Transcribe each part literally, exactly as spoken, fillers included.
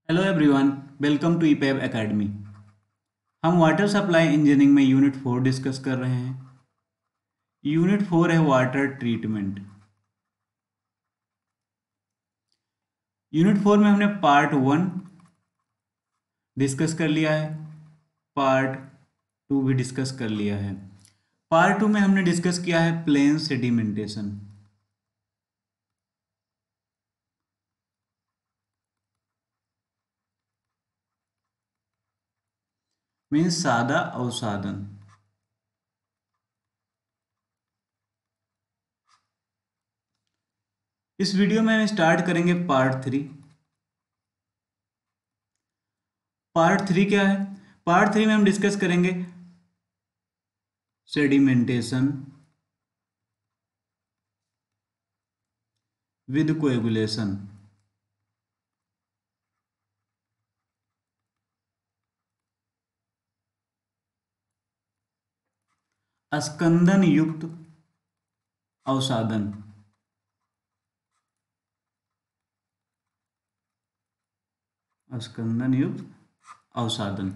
Hello everyone, welcome to ईपैब academy. हम water supply engineering में यूनिट फोर डिस्कस कर रहे हैं। यूनिट फोर है वाटर ट्रीटमेंट। यूनिट फोर में हमने पार्ट वन डिस्कस कर लिया है, पार्ट टू भी डिस्कस कर लिया है। पार्ट टू में हमने डिस्कस किया है प्लेन सेडिमेंटेशन। मीन्स सादा अवसादन। इस वीडियो में हम स्टार्ट करेंगे पार्ट थ्री। पार्ट थ्री क्या है? पार्ट थ्री में हम डिस्कस करेंगे सेडिमेंटेशन विद कोएगुलेशन। अस्कंदन युक्त अवसादन। अस्कंदन युक्त अवसादन।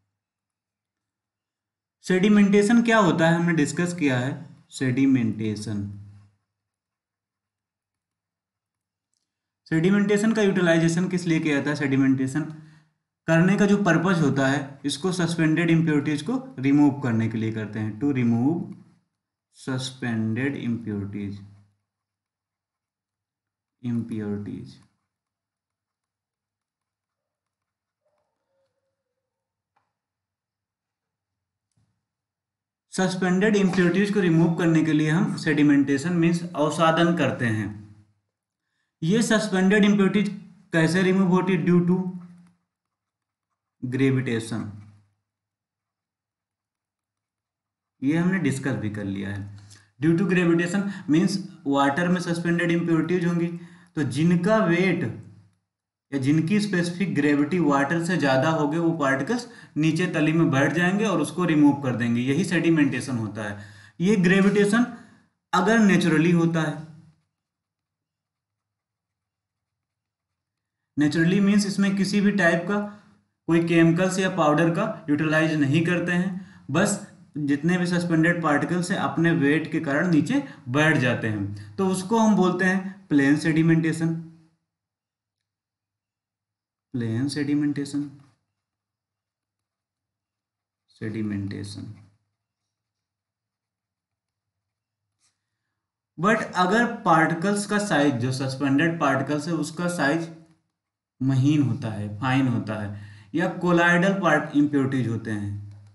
सेडिमेंटेशन क्या होता है हमने डिस्कस किया है। सेडिमेंटेशन सेडिमेंटेशन का यूटिलाइजेशन किस लिए किया जाता है? सेडिमेंटेशन करने का जो पर्पज होता है, इसको सस्पेंडेड इम्प्योरिटीज को रिमूव करने के लिए करते हैं। To remove suspended impurities impurities suspended impurities को रिमूव करने के लिए हम सेडिमेंटेशन मीन्स अवसादन करते हैं। ये सस्पेंडेड इम्प्योरिटीज कैसे रिमूव होती? Due to gravitation. ये हमने डिस्कस भी कर लिया है। Due to gravitation means water में सस्पेंडेड इम्प्योरिटीज होंगी, तो जिनका वेट या जिनकी स्पेसिफिक ग्रेविटी वाटर से ज़्यादा होगी वो पार्टिकल्स नीचे तली में बैठ जाएंगे और उसको रिमूव कर देंगे। यही सेडिमेंटेशन होता है। ये ग्रेविटेशन अगर नेचुरली होता है, नेचुरली मीन्स इसमें किसी भी टाइप का कोई केमिकल्स या पाउडर का यूटिलाइज नहीं करते हैं, बस जितने भी सस्पेंडेड पार्टिकल्स हैं अपने वेट के कारण नीचे बैठ जाते हैं, तो उसको हम बोलते हैं plain sedimentation. Plain sedimentation sedimentation but अगर पार्टिकल्स का साइज, जो सस्पेंडेड पार्टिकल्स है उसका साइज महीन होता है, फाइन होता है, या कोलाइडल पार्ट इम्प्योरिटीज होते हैं,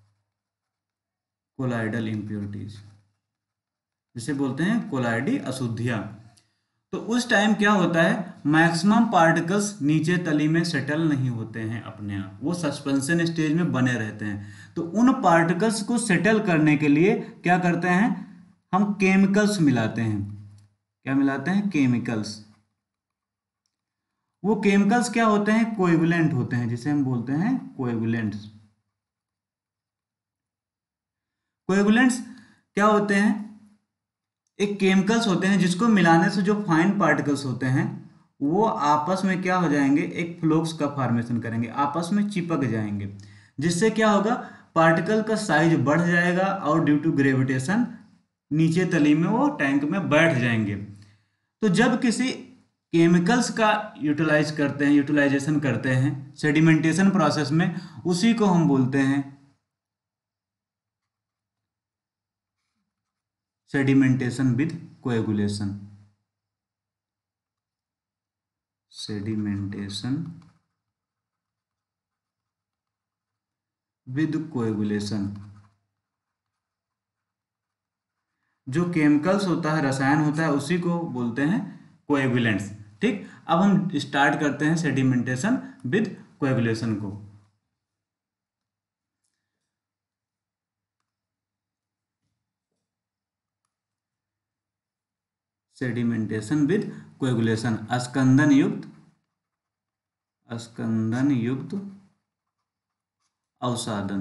कोलाइडल इम्प्योरिटीज जिसे बोलते हैं कोलाइडी अशुद्धियां, तो उस टाइम क्या होता है, मैक्सिमम पार्टिकल्स नीचे तली में सेटल नहीं होते हैं अपने आप, वो सस्पेंशन स्टेज में बने रहते हैं। तो उन पार्टिकल्स को सेटल करने के लिए क्या करते हैं, हम केमिकल्स मिलाते हैं। क्या मिलाते हैं? केमिकल्स। वो केमिकल्स क्या होते हैं? कोएगुलेंट होते हैं, जिसे हम बोलते हैं कोएगुलेंट्स। कोएगुलेंट्स क्या होते हैं? एक केमिकल्स होते हैं जिसको मिलाने से जो फाइन पार्टिकल्स होते हैं वो आपस में क्या हो जाएंगे, एक फ्लोक्स का फॉर्मेशन करेंगे, आपस में चिपक जाएंगे, जिससे क्या होगा, पार्टिकल का साइज बढ़ जाएगा और ड्यू टू ग्रेविटेशन नीचे तली में वो टैंक में बैठ जाएंगे। तो जब किसी केमिकल्स का यूटिलाइज करते हैं, यूटिलाइजेशन करते हैं सेडिमेंटेशन प्रोसेस में, उसी को हम बोलते हैं sedimentation with coagulation. Sedimentation with coagulation. जो केमिकल्स होता है, रसायन होता है, उसी को बोलते हैं कोएगुलेंट्स। ठीक, अब हम स्टार्ट करते हैं सेडिमेंटेशन विद कोएगुलेशन को। सेडिमेंटेशन विद कोएगुलेशन, अस्कंदन युक्त अस्कंदन युक्त अवसादन।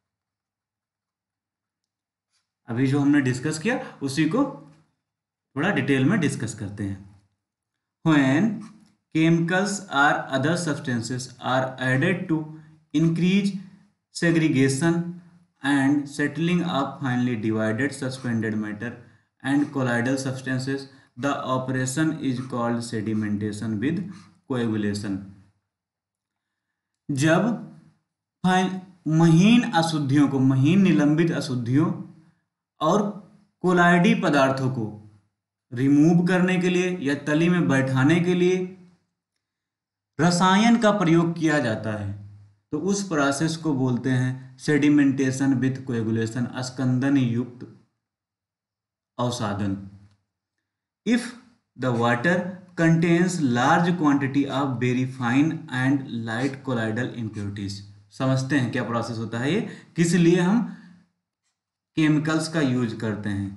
अभी जो हमने डिस्कस किया उसी को थोड़ा डिटेल में डिस्कस करते हैं। When chemicals or other substances are added to increase segregation and settling of finely divided suspended matter and colloidal substances. The operation is called sedimentation with coagulation. जब महीन अशुद्धियों को, महीन निलंबित अशुद्धियों और कोलाइडी पदार्थों को रिमूव करने के लिए या तली में बैठाने के लिए रसायन का प्रयोग किया जाता है, तो उस प्रोसेस को बोलते हैं सेडिमेंटेशन विथ कोएगुलेशन, अस्कंदन युक्त अवसादन. If the water contains large quantity of very fine and light colloidal impurities. समझते हैं क्या प्रोसेस होता है ये, किस लिए हम केमिकल्स का यूज करते हैं.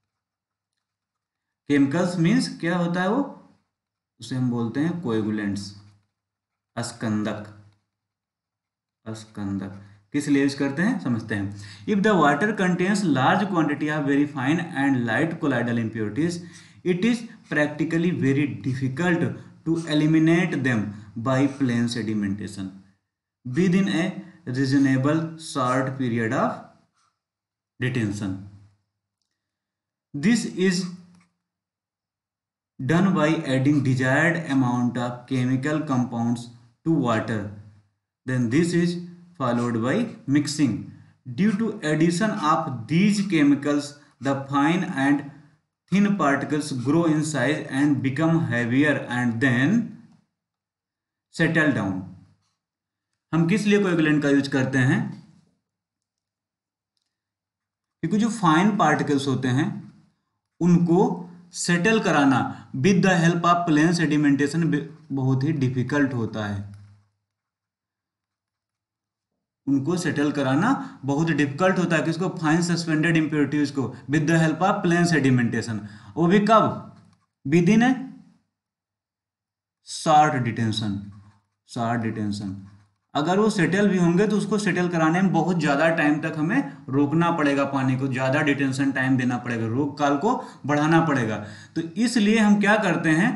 केमिकल्स मीन्स क्या होता है वो, उसे हम बोलते हैं कोएगुलेंट्स, अस्कंदक. अस्कंदक किस लिए यूज करते हैं समझते हैं. If the water contains large quantity of very fine and light colloidal impurities, it is practically very difficult to eliminate them by plain sedimentation within a reasonable short period of detention. This is done by adding desired amount of chemical compounds to water. Then this is followed by mixing. Due to addition of these chemicals, the fine and thin particles grow in size and become heavier and then settle down. हम किस लिए coagulant का use करते हैं, क्योंकि जो fine particles होते हैं उनको सेटल कराना with the help of plain sedimentation बहुत ही डिफिकल्ट होता है. उनको सेटल कराना बहुत डिफिकल्ट होता है, किसको, फाइन सस्पेंडेड इम्प्योरिटीज को, with the help of plain sedimentation. वो भी कब, within a short detention. Short detention अगर वो सेटल भी होंगे तो उसको सेटल कराने में बहुत ज़्यादा टाइम तक हमें रोकना पड़ेगा, पानी को ज़्यादा डिटेंशन टाइम देना पड़ेगा, रोक काल को बढ़ाना पड़ेगा. तो इसलिए हम क्या करते हैं,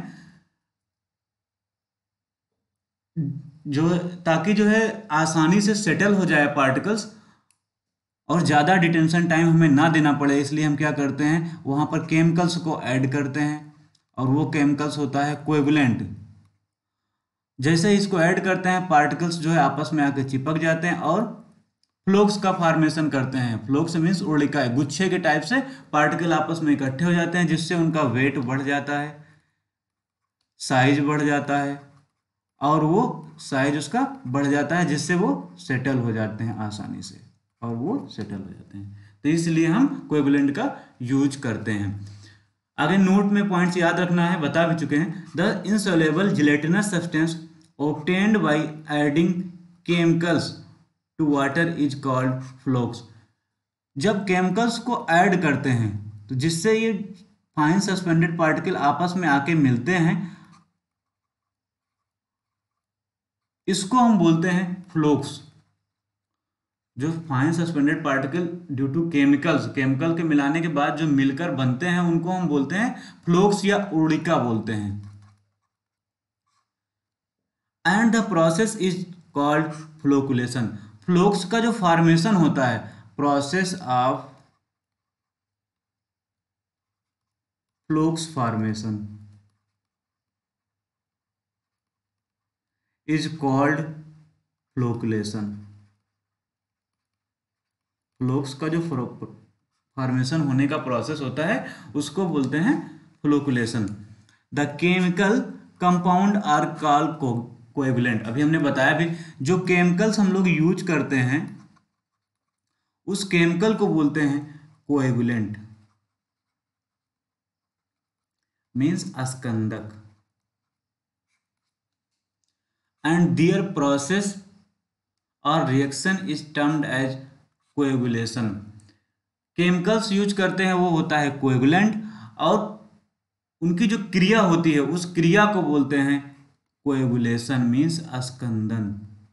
जो ताकि जो है आसानी से सेटल हो जाए पार्टिकल्स और ज़्यादा डिटेंशन टाइम हमें ना देना पड़े, इसलिए हम क्या करते हैं, वहाँ पर केमिकल्स को ऐड करते हैं और वो केमिकल्स होता है कोएगुलेंट. जैसे इसको ऐड करते हैं पार्टिकल्स जो है आपस में आकर चिपक जाते हैं और फ्लोक्स का फॉर्मेशन करते हैं. फ्लोक्स मीन्स उर्लिका, गुच्छे के टाइप से पार्टिकल आपस में इकट्ठे हो जाते हैं, जिससे उनका वेट बढ़ जाता है, साइज बढ़ जाता है और वो साइज उसका बढ़ जाता है, जिससे वो सेटल हो जाते हैं आसानी से और वो सेटल हो जाते हैं. तो इसलिए हम कोएगुलेंट का यूज करते हैं. आगे नोट में पॉइंट्स याद रखना है, बता भी चुके हैं. The insoluble gelatinous substance obtained by adding chemicals to water is called flocs. जब केमिकल्स को ऐड करते हैं तो जिससे ये फाइन सस्पेंडेड पार्टिकल आपस में आके मिलते हैं, इसको हम बोलते हैं फ्लोक्स. जो fine suspended particle due to chemicals, chemical के मिलाने के बाद जो मिलकर बनते हैं उनको हम बोलते हैं फ्लोक्स या उर्लिका बोलते हैं. And the process is called flocculation. Flocs का जो फॉर्मेशन होता है, process of flocs formation is called flocculation. Flocs का जो फॉर्मेशन होने का प्रोसेस होता है उसको बोलते हैं flocculation. The chemical compound are called coagulant. अभी हमने बताया भी, जो केमिकल्स हम लोग यूज करते हैं उस केमिकल को बोलते हैं कोएगुलेंट, मीन्स अस्कंदक. and their process or reaction is termed as coagulation. Chemicals use करते हैं वो होता है कोएगुलेंट और उनकी जो क्रिया होती है उस क्रिया को बोलते हैं कोएगुलेशन, मीन्स अस्कंदन.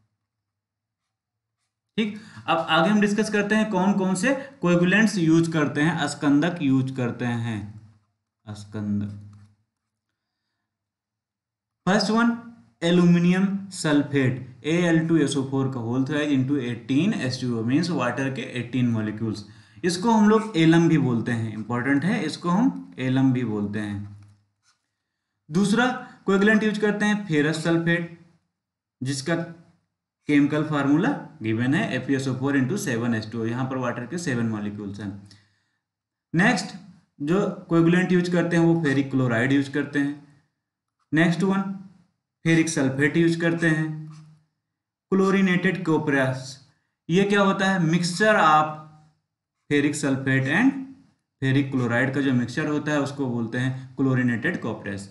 ठीक, अब आगे हम डिस्कस करते हैं कौन कौन से कोएगुलेंट्स यूज करते हैं, अस्कंदक यूज करते हैं. अस्कंदक first one aluminium sulphate A L two S O four का whole thrice into eighteen S two O means water के एटीन मॉलिक्यूल्स। इसको हम लोग एलम भी बोलते हैं, इंपॉर्टेंट है, इसको हम एलम भी बोलते हैं। दूसरा कोएगुलेंट यूज करते हैं फेरस सल्फेट, जिसका केमिकल फार्मूला गिवन है F E S O four into seven S two O, यहाँ पर वाटर के सेवन मॉलिक्यूल्स हैं। नेक्स्ट जो कोएगुलेंट यूज करते हैं वो फेरिक क्लोराइड यूज करते हैं। Next one ferric sulphate use करते हैं। क्लोरीनेटेड कोपरस, ये क्या होता है, mixture of ferric sulphate and ferric chloride का जो मिक्सचर होता है उसको बोलते हैं chlorinated कोपरस।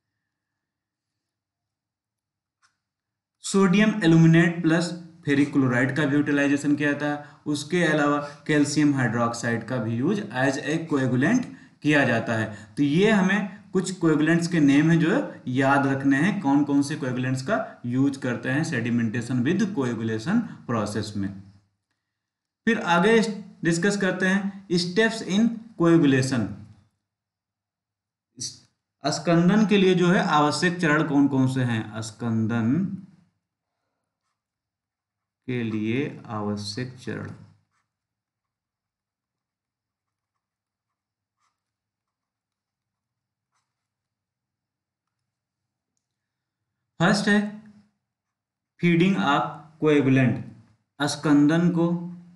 Sodium aluminate plus ferric chloride का भी यूटिलाइजेशन किया था। उसके अलावा कैल्शियम हाइड्रोक्साइड का भी यूज एज ए कोएगुलेंट किया जाता है। तो ये हमें कुछ कोएगुलेंट्स के नेम है जो याद रखने हैं, कौन कौन से कोएगुलेंट्स का यूज करते हैं सेडिमेंटेशन विद कोएगुलेशन प्रोसेस में। फिर आगे डिस्कस करते हैं स्टेप्स इन कोएगुलेशन। अस्कंदन के लिए जो है आवश्यक चरण कौन कौन से हैं, अस्कंदन के लिए आवश्यक चरण। फर्स्ट है फीडिंग ऑफ कोएगुलेंट। अस्कंदन को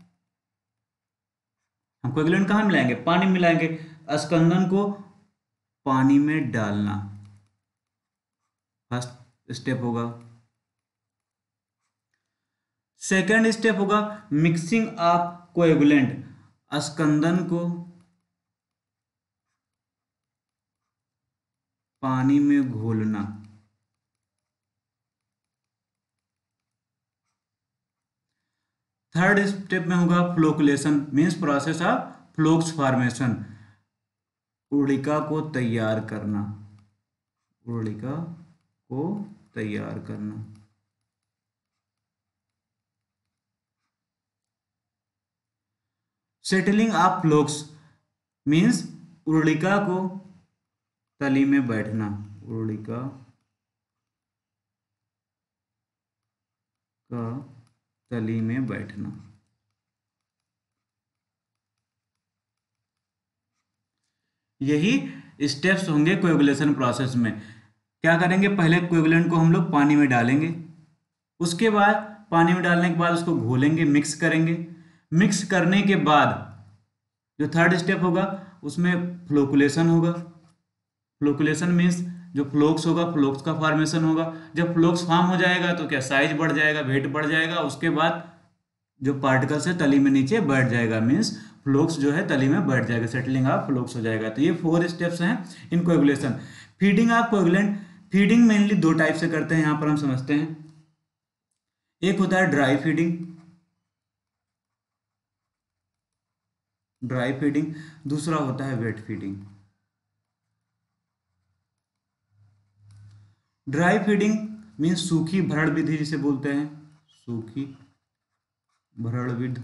हम कोएगुलेंट कहाँ मिलाएंगे, पानी में मिलाएंगे। अस्कंदन को पानी में डालना फर्स्ट स्टेप होगा। सेकेंड स्टेप होगा मिक्सिंग ऑफ कोएगुलेंट, अस्कंदन को पानी में घोलना। थर्ड स्टेप में होगा flocculation means process of flocs formation, उर्लिका को तैयार करना, उर्लिका को तैयार करना। सेटलिंग ऑफ फ्लोक्स मीन्स उर्लिका को तली में बैठना, उर्लिका का तली में बैठना। यही स्टेप्स होंगे कोएगुलेशन प्रोसेस में। क्या करेंगे, पहले कोएगुलेंट को हम लोग पानी में डालेंगे, उसके बाद पानी में डालने के बाद उसको घोलेंगे, मिक्स करेंगे। मिक्स करने के बाद जो थर्ड स्टेप होगा उसमें फ्लोकुलेशन होगा। फ्लोकुलेशन मीन्स जो फ्लोक्स होगा, फ्लोक्स का फॉर्मेशन होगा। जब फ्लोक्स फॉर्म हो जाएगा तो क्या साइज बढ़ जाएगा, वेट बढ़ जाएगा, उसके बाद जो पार्टिकल्स है तली में नीचे बैठ जाएगा, मीन्स फ्लोक्स जो है तली में बैठ जाएगा, सेटलिंग ऑफ फ्लोक्स हो जाएगा। तो ये फोर स्टेप्स हैं in coagulation. Feeding of coagulant, feeding mainly दो टाइप से करते हैं, यहाँ पर हम समझते हैं। एक होता है ड्राई फीडिंग, ड्राई फीडिंग, दूसरा होता है wet feeding. Dry feeding means सूखी भरण विधि जिसे बोलते हैं, सूखी भरण विधि।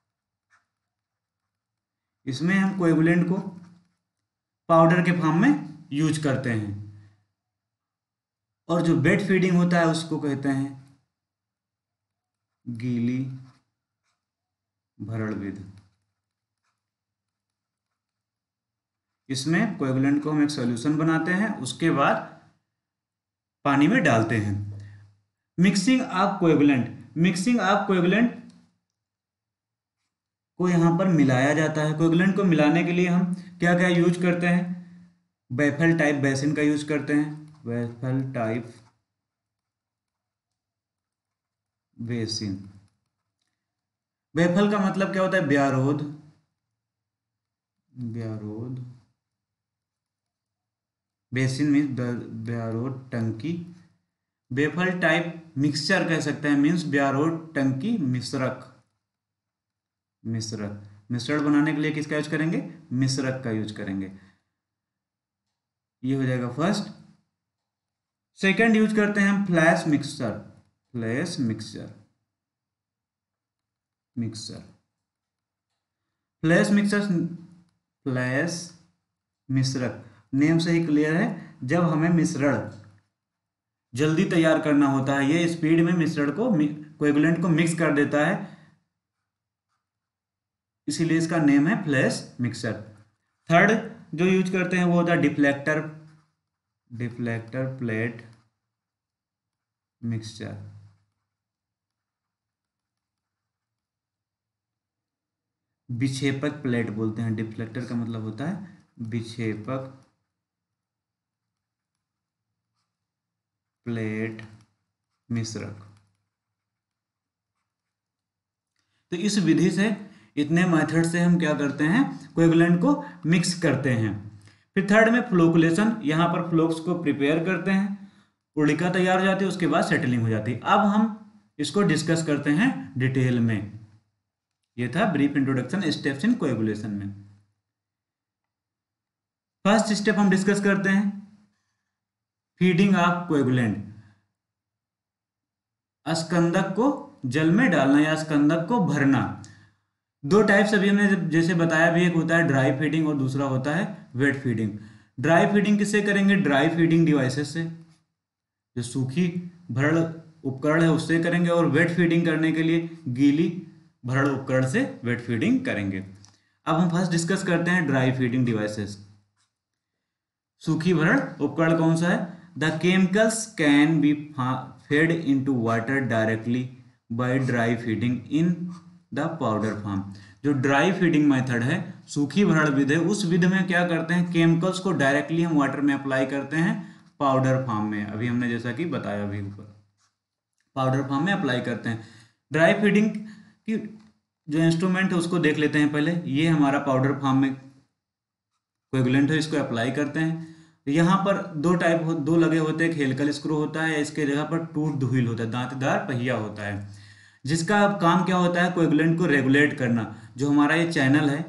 इसमें हम कोएगुलेंट को पाउडर के फॉर्म में यूज करते हैं। और जो वेट फीडिंग होता है उसको कहते हैं गीली भरण विधि। इसमें कोएगुलेंट को हम एक सॉल्यूशन बनाते हैं, उसके बाद पानी में डालते हैं। Mixing of coagulant, mixing of coagulant को यहाँ पर मिलाया जाता है। कोएगुलेंट को मिलाने के लिए हम क्या क्या यूज करते हैं, बैफल टाइप बेसिन का यूज करते हैं, बैफल टाइप बेसिन। बैफल का मतलब क्या होता है, ब्यारोद, ब्यारोद। बेसिन मीन्स ब्यारोड टंकी। बैफल टाइप मिक्सचर कह सकते हैं, मीन्स ब्यारोड टंकी मिश्रक, मिश्रक। मिश्रण बनाने के लिए किसका यूज करेंगे, मिश्रक का यूज करेंगे। ये हो जाएगा फर्स्ट। सेकंड यूज करते हैं हम flash mixture, flash mixture, mixture. Flash mixture, flash मिश्रक, नेम से ही क्लियर है। जब हमें मिश्रण जल्दी तैयार करना होता है, ये स्पीड में मिश्रण को कोएगुलेंट को मिक्स कर देता है, इसीलिए इसका नेम है फ्लैश मिक्सर। थर्ड जो यूज करते हैं वो होता है डिफ्लेक्टर, डिफ्लेक्टर प्लेट मिक्सचर। विक्षेपक प्लेट बोलते हैं, डिफ्लेक्टर का मतलब होता है विक्षेपक प्लेट मिश्रक। तो इस विधि से, इतने मेथड से हम क्या करते हैं, कोएगुलेंट को मिक्स करते हैं। फिर थर्ड में फ्लोकुलेशन, यहाँ पर फ्लोक्स को प्रिपेयर करते हैं, उड़िका तैयार हो जाती है, उसके बाद सेटलिंग हो जाती है। अब हम इसको डिस्कस करते हैं डिटेल में। ये था brief introduction steps in coagulation में। फर्स्ट स्टेप हम डिस्कस करते हैं फीडिंग ऑफ कोएगुलेंट, स्कंदक को जल में डालना या स्कंदक को भरना। दो टाइप्स अभी हमने जैसे बताया भी, एक होता है ड्राई फीडिंग और दूसरा होता है वेट फीडिंग। ड्राई फीडिंग किससे करेंगे, ड्राई फीडिंग डिवाइसेस से, जो सूखी भरण उपकरण है उससे करेंगे, और वेट फीडिंग करने के लिए गीली भरण उपकरण से वेट फीडिंग करेंगे। अब हम फर्स्ट डिस्कस करते हैं ड्राई फीडिंग डिवाइसेस। सूखी भरण उपकरण कौन सा है, the chemicals can be fed into water directly by dry feeding in the powder form. जो ड्राई फीडिंग मेथड है, सूखी भरण विधि, उस विधि में क्या करते हैं, केमिकल्स को डायरेक्टली हम वाटर में अप्लाई करते हैं पाउडर फॉर्म में। अभी हमने जैसा कि बताया अभी ऊपर, पाउडर फॉर्म में अप्लाई करते हैं। ड्राई फीडिंग की जो इंस्ट्रूमेंट है उसको देख लेते हैं पहले। ये हमारा पाउडर फॉर्म में कोएगुलेंट है, इसको अप्लाई करते हैं। यहाँ पर दो टाइप हो, दो लगे होते हैं, एक हेलिकल स्क्रू होता है, इसके जगह पर टूथ व्हील होता है, दांतेदार पहिया होता है, जिसका काम क्या होता है, कोएगुलेंट को रेगुलेट करना। जो हमारा ये चैनल है,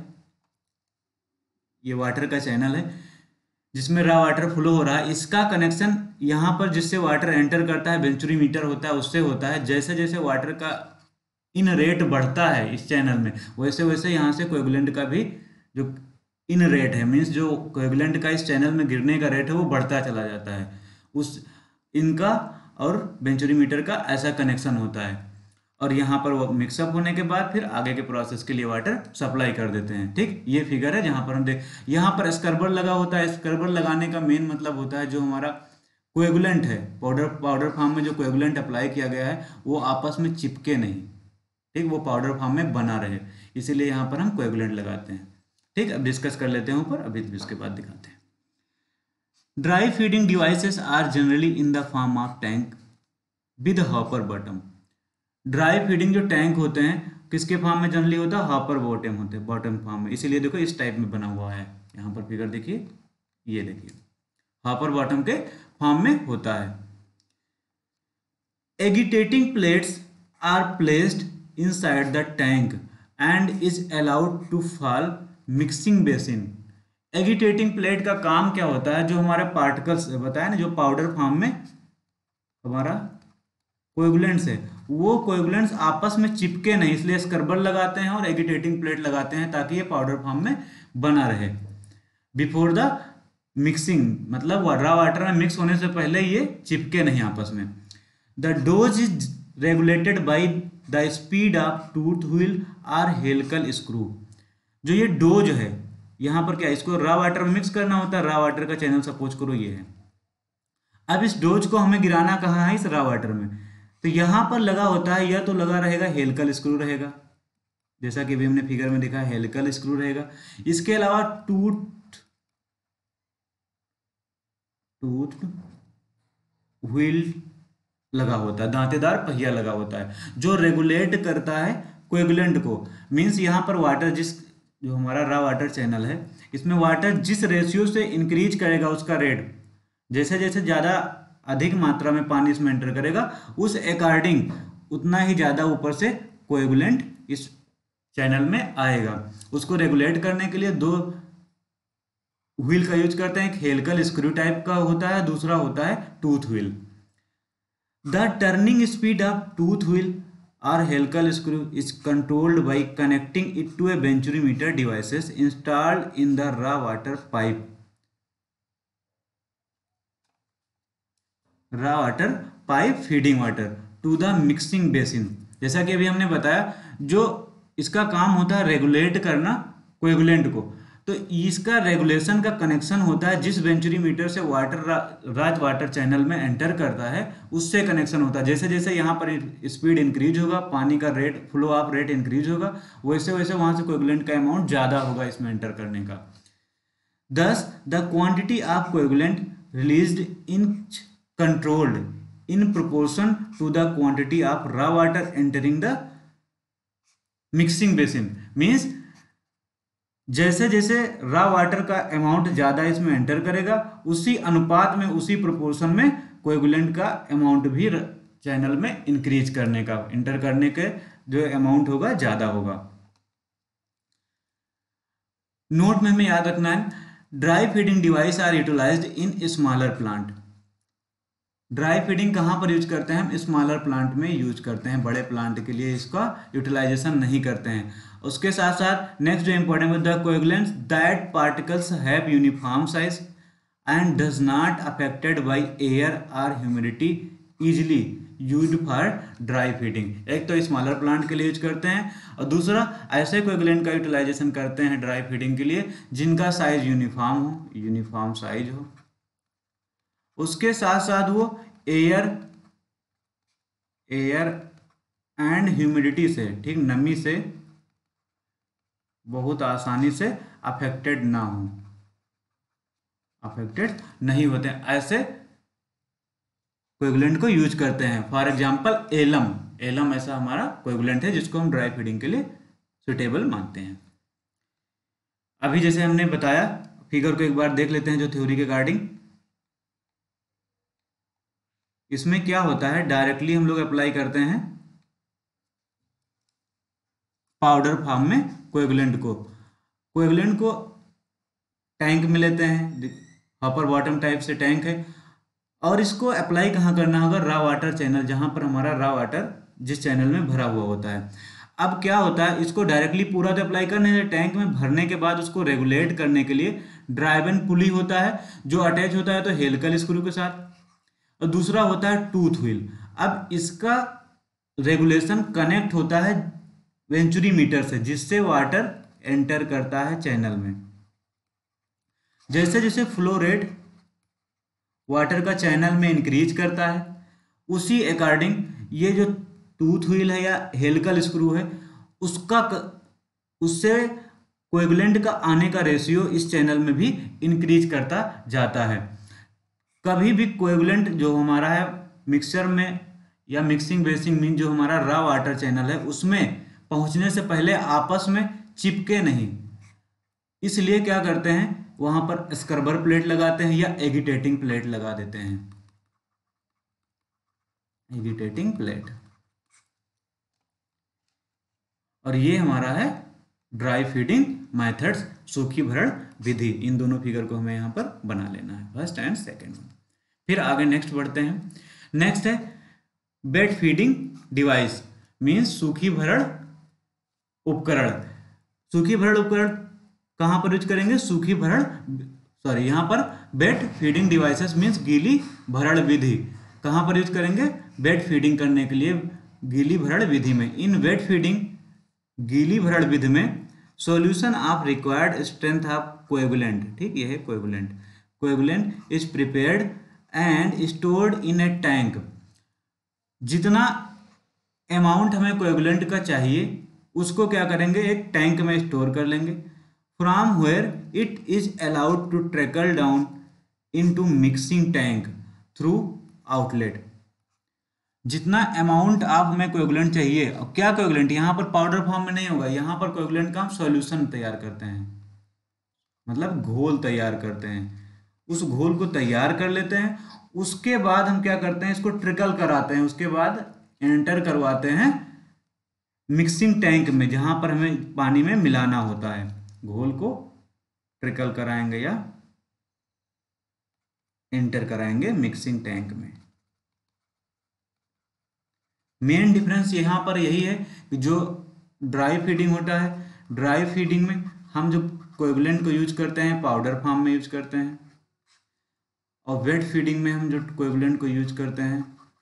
ये वाटर का चैनल है जिसमें रॉ वाटर फ्लो हो रहा है, इसका कनेक्शन यहाँ पर जिससे वाटर एंटर करता है, वेंचुरी मीटर होता है, उससे होता है। जैसे जैसे वाटर का इन रेट बढ़ता है इस चैनल में, वैसे वैसे यहाँ से कोएगुलेंट का भी जो इन रेट है, मीन्स जो कोएगुलेंट का इस चैनल में गिरने का रेट है वो बढ़ता चला जाता है। उस इनका और वेंचुरी मीटर का ऐसा कनेक्शन होता है, और यहाँ पर वो मिक्सअप होने के बाद फिर आगे के प्रोसेस के लिए वाटर सप्लाई कर देते हैं। ठीक, ये फिगर है जहाँ पर हम देख, यहाँ पर स्क्रबर लगा होता है। स्क्रबर लगाने का मेन मतलब होता है जो हमारा कोएगुलेंट है, पाउडर पाउडर फॉर्म में जो कोएगुलेंट अप्लाई किया गया है वो आपस में चिपके नहीं, ठीक, वो पाउडर फॉर्म में बना रहे, इसीलिए यहाँ पर हम कोएगुलेंट लगाते हैं। ठीक, अब डिस्कस कर लेते हैं ऊपर, अभी इसके बाद दिखाते हैं। Dry feeding devices are generally in the form of tank with hopper bottom. Dry feeding जो टैंक होते हैं किसके फॉर्म में जनरली होता है, हॉपर बॉटम होते हैं, बॉटम फॉर्म में, इसीलिए देखो इस टाइप में बना हुआ है। यहाँ पर फिगर देखिए, ये देखिए हॉपर बॉटम के फॉर्म में होता है। Agitating plates are placed inside the tank and is allowed to fall mixing basin. Agitating plate का काम क्या होता है, जो हमारे पार्टिकल्स बताया ना, जो पाउडर फॉर्म में हमारा कोएगुलेंट्स है, वो कोएगुलेंट्स आपस में चिपके नहीं, इसलिए स्क्रबर लगाते हैं और एगिटेटिंग प्लेट लगाते हैं ताकि ये पाउडर फॉर्म में बना रहे। बिफोर द मिक्सिंग, मतलब रॉ वाटर में मिक्स होने से पहले ये चिपके नहीं आपस में। The dose is regulated by the speed of tooth wheel or helical screw. जो ये डोज है, यहाँ पर क्या, इसको रॉ वाटर में मिक्स करना होता है, रॉ वाटर का चैनल सपोज करो ये है। अब इस डोज को हमें गिराना कहाँ है, इस रॉ वाटर में, तो यहाँ पर लगा होता है, या तो लगा रहेगा हेलिकल स्क्रू रहेगा, जैसा कि अभी हमने फिगर में देखा हेलिकल स्क्रू रहेगा। इसके अलावा टूथ टूथ व्हील लगा होता है, दांतेदार पहिया लगा होता है, जो रेगुलेट करता है कोएगुलेंट को। मींस यहाँ पर वाटर जिस, जो हमारा रॉ वाटर चैनल है, इसमें वाटर जिस रेशियो से इंक्रीज करेगा उसका रेट, जैसे जैसे ज़्यादा अधिक मात्रा में पानी इसमें एंटर करेगा, उस अकॉर्डिंग उतना ही ज़्यादा ऊपर से कोएगुलेंट इस चैनल में आएगा। उसको रेगुलेट करने के लिए दो व्हील का यूज करते हैं, एक हेलिकल स्क्रू टाइप का होता है, दूसरा होता है tooth wheel. The turning speed of tooth wheel और helical screw is controlled by connecting it to a venturi meter devices installed in the raw water pipe. Raw water pipe feeding water to the mixing basin. जैसा कि अभी हमने बताया, जो इसका काम होता है रेगुलेट करना कोएगुलेंट को, तो इसका रेगुलेशन का कनेक्शन होता है जिस वेंचुरी मीटर से वाटर रा, राज वाटर चैनल में एंटर करता है उससे कनेक्शन होता है। जैसे जैसे यहाँ पर स्पीड इंक्रीज होगा, पानी का rate flow of rate increase होगा, वैसे वैसे वहाँ से कोएगुलेंट का अमाउंट ज़्यादा होगा इसमें एंटर करने का। Thus, the quantity of coagulant released in controlled in proportion to the quantity of raw water entering the mixing basin. Means जैसे जैसे raw water का अमाउंट ज़्यादा इसमें एंटर करेगा, उसी अनुपात में, उसी प्रोपोर्शन में कोएगुलेंट का अमाउंट भी चैनल में इंक्रीज करने का, इंटर करने के जो अमाउंट होगा ज़्यादा होगा। नोट में हमें याद रखना है, dry feeding device are utilised in smaller plant. Dry feeding कहाँ पर यूज करते हैं हम? स्मॉलर प्लांट में यूज करते हैं, बड़े प्लांट के लिए इसका यूटिलाइजेशन नहीं करते हैं। उसके साथ साथ नेक्स्ट जो इंपॉर्टेंट है, the coagulants that particles have uniform size and does not affected by air और humidity easily used for dry feeding. एक तो स्मॉलर प्लांट के लिए यूज करते हैं, और दूसरा ऐसे कोएगुलेंट का यूटिलाइजेशन करते हैं ड्राई फीडिंग के लिए जिनका साइज यूनिफॉर्म हो, यूनिफॉर्म साइज हो, उसके साथ साथ वो एयर एयर एंड ह्यूमिडिटी से, ठीक, नमी से बहुत आसानी से अफेक्टेड ना हो, अफेक्टेड नहीं होते हैं, ऐसे कोएगुलेंट को यूज करते हैं। फॉर एग्जांपल एलम, एलम ऐसा हमारा कोएगुलेंट है जिसको हम ड्राई फीडिंग के लिए सुटेबल मानते हैं। अभी जैसे हमने बताया, फिगर को एक बार देख लेते हैं जो थ्योरी के अकॉर्डिंग। इसमें क्या होता है, डायरेक्टली हम लोग अप्लाई करते हैं पाउडर फॉर्म में कोएगुलेंट को। कोएगुलेंट को टैंक में लेते हैं, हॉपर बॉटम टाइप से टैंक है, और इसको अप्लाई कहाँ करना होगा? रा वाटर चैनल, जहाँ पर हमारा रा वाटर जिस चैनल में भरा हुआ होता है। अब क्या होता है, इसको डायरेक्टली पूरा तो अप्लाई करने से, टैंक में भरने के बाद उसको रेगुलेट करने के लिए ड्राइवन पुली होता है जो अटैच होता है तो हेलिकल स्क्रू के साथ, और दूसरा होता है टूथ व्हील। अब इसका रेगुलेशन कनेक्ट होता है वेंचुरी मीटर से जिससे वाटर एंटर करता है चैनल में। जैसे जैसे फ्लो रेट वाटर का चैनल में इंक्रीज करता है, उसी अकॉर्डिंग ये जो टूथ व्हील है या हेलिकल स्क्रू है उसका उससे कोएगुलेंट का आने का रेशियो इस चैनल में भी इंक्रीज करता जाता है। कभी भी कोएगुलेंट जो हमारा है मिक्सचर में या मिक्सिंग बेसिन में, जो हमारा रा वाटर चैनल है उसमें पहुंचने से पहले आपस में चिपके नहीं, इसलिए क्या करते हैं, वहां पर स्क्रबर प्लेट लगाते हैं या एगिटेटिंग प्लेट लगा देते हैं, एगिटेटिंग प्लेट। और ये हमारा है ड्राई फीडिंग मेथड्स, सूखी भरण विधि। इन दोनों फिगर को हमें यहाँ पर बना लेना है, फर्स्ट एंड सेकेंड। फिर आगे नेक्स्ट बढ़ते हैं। नेक्स्ट है बेड फीडिंग डिवाइस, मीन्स सूखी भरण उपकरण। सूखी भरण उपकरण कहाँ पर यूज करेंगे? सूखी भरण, सॉरी यहाँ पर बेड फीडिंग डिवाइसेस मीन्स गीली भरण विधि कहाँ पर यूज करेंगे? बेड फीडिंग करने के लिए गीली भरण विधि में। इन वेट फीडिंग गीली भरण विधि में solution of required strength of coagulant, ठीक, ये है coagulant. Coagulant is prepared and stored in a tank. जितना अमाउंट हमें कोएगुलेंट का चाहिए उसको क्या करेंगे? एक टैंक में स्टोर कर लेंगे। From where it is allowed to trickle down into mixing tank through outlet. जितना अमाउंट आप हमें कोएगुलेंट चाहिए, और क्या कोएगुलेंट यहाँ पर पाउडर फॉर्म में नहीं होगा, यहाँ पर कोएगुलेंट का हम सॉल्यूशन तैयार करते हैं, मतलब घोल तैयार करते हैं। उस घोल को तैयार कर लेते हैं, उसके बाद हम क्या करते हैं, इसको ट्रिकल कराते हैं, उसके बाद एंटर करवाते हैं मिक्सिंग टैंक में जहां पर हमें पानी में मिलाना होता है। घोल को ट्रिकल कराएंगे या एंटर कराएंगे मिक्सिंग टैंक में। मेन डिफरेंस यहाँ पर यही है कि जो ड्राई फीडिंग होता है, ड्राई फीडिंग में हम जो कोएगुलेंट को यूज करते हैं पाउडर फॉर्म में यूज करते हैं, और वेट फीडिंग में हम जो कोएगुलेंट को यूज करते हैं